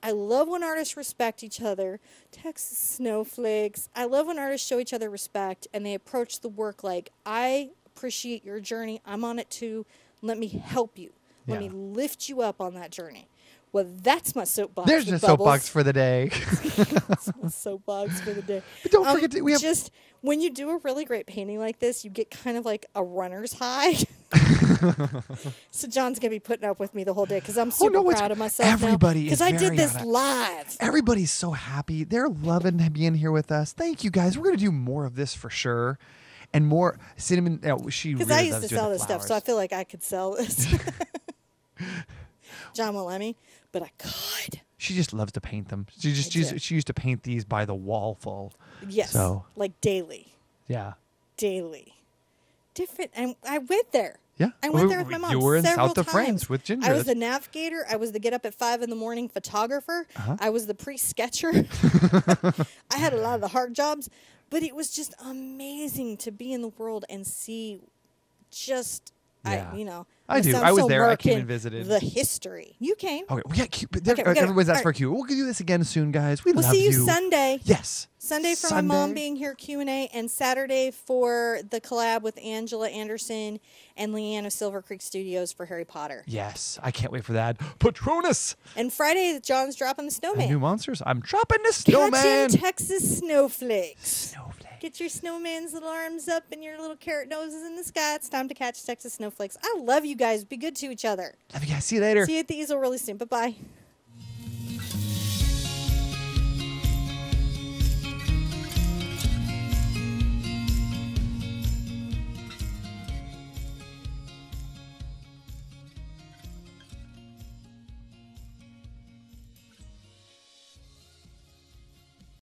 A: I love when artists respect each other. Texas Snowflakes. I love when artists show each other respect and they approach the work like, I appreciate your journey. I'm on it too. Let me help you. Let
B: Yeah.
A: me lift you up on that journey. Well, that's my soapbox.
B: There's
A: with
B: your
A: Bubbles.
B: soapbox for the day.
A: That's my soapbox for the day.
B: But don't
A: Um,
B: forget to, we have
A: just when you do a really great painting like this, you get kind of like a runner's high. So John's gonna be putting up with me the whole day because I'm super
B: no, it's-
A: proud of myself.
B: everybody
A: because
B: is
A: I did
B: very
A: this
B: on it.
A: live.
B: Everybody's so happy. They're loving being here with us. Thank you guys. We're going to do more of this for sure. And more cinnamon. Oh, she
A: Because
B: really
A: I used
B: loves
A: to
B: doing
A: sell
B: the
A: this stuff, so I
B: flowers.
A: feel like I could sell this. John won't let me, but I could.
B: She just loves to paint them. She just
A: I
B: used,
A: do.
B: she used to paint these by the wall full.
A: Yes,
B: So
A: like daily,
B: yeah,
A: daily, different. And I went there.
B: yeah.
A: I went
B: We-
A: there with my
B: we-
A: mom.
B: You were in
A: several
B: South of
A: times.
B: France with Ginger.
A: I was the navigator. I was the get up at five in the morning photographer.
B: Uh-huh.
A: I was the pre sketcher. I had a lot of the hard jobs, but it was just amazing to be in the world and see just.
B: Yeah.
A: I, you know,
B: I do.
A: sound
B: I was
A: so
B: there. I came
A: American,
B: and visited.
A: the history. You came.
B: Okay, we got cute. But there,
A: Okay, we gotta-
B: everybody's asked
A: all
B: for a
A: right.
B: cue. We'll do this again soon, guys. We
A: We'll
B: love
A: see you, Sunday.
B: Yes.
A: Sunday for
B: Sunday.
A: my mom being here Q and A, and Saturday for the collab with Angela Anderson and Leanne of Silver Creek Studios for Harry Potter.
B: Yes, I can't wait for that. Patronus
A: And Friday, John's dropping the
B: and
A: snowman.
B: new monsters. I'm dropping the snowman.
A: Catching Texas snowflakes.
B: Snowflake.
A: Get your snowman's little arms up and your little carrot noses in the sky. It's time to catch Texas snowflakes. I love you guys. Be good to each other.
B: Love you guys. See you later.
A: See you at the easel really soon. Bye bye.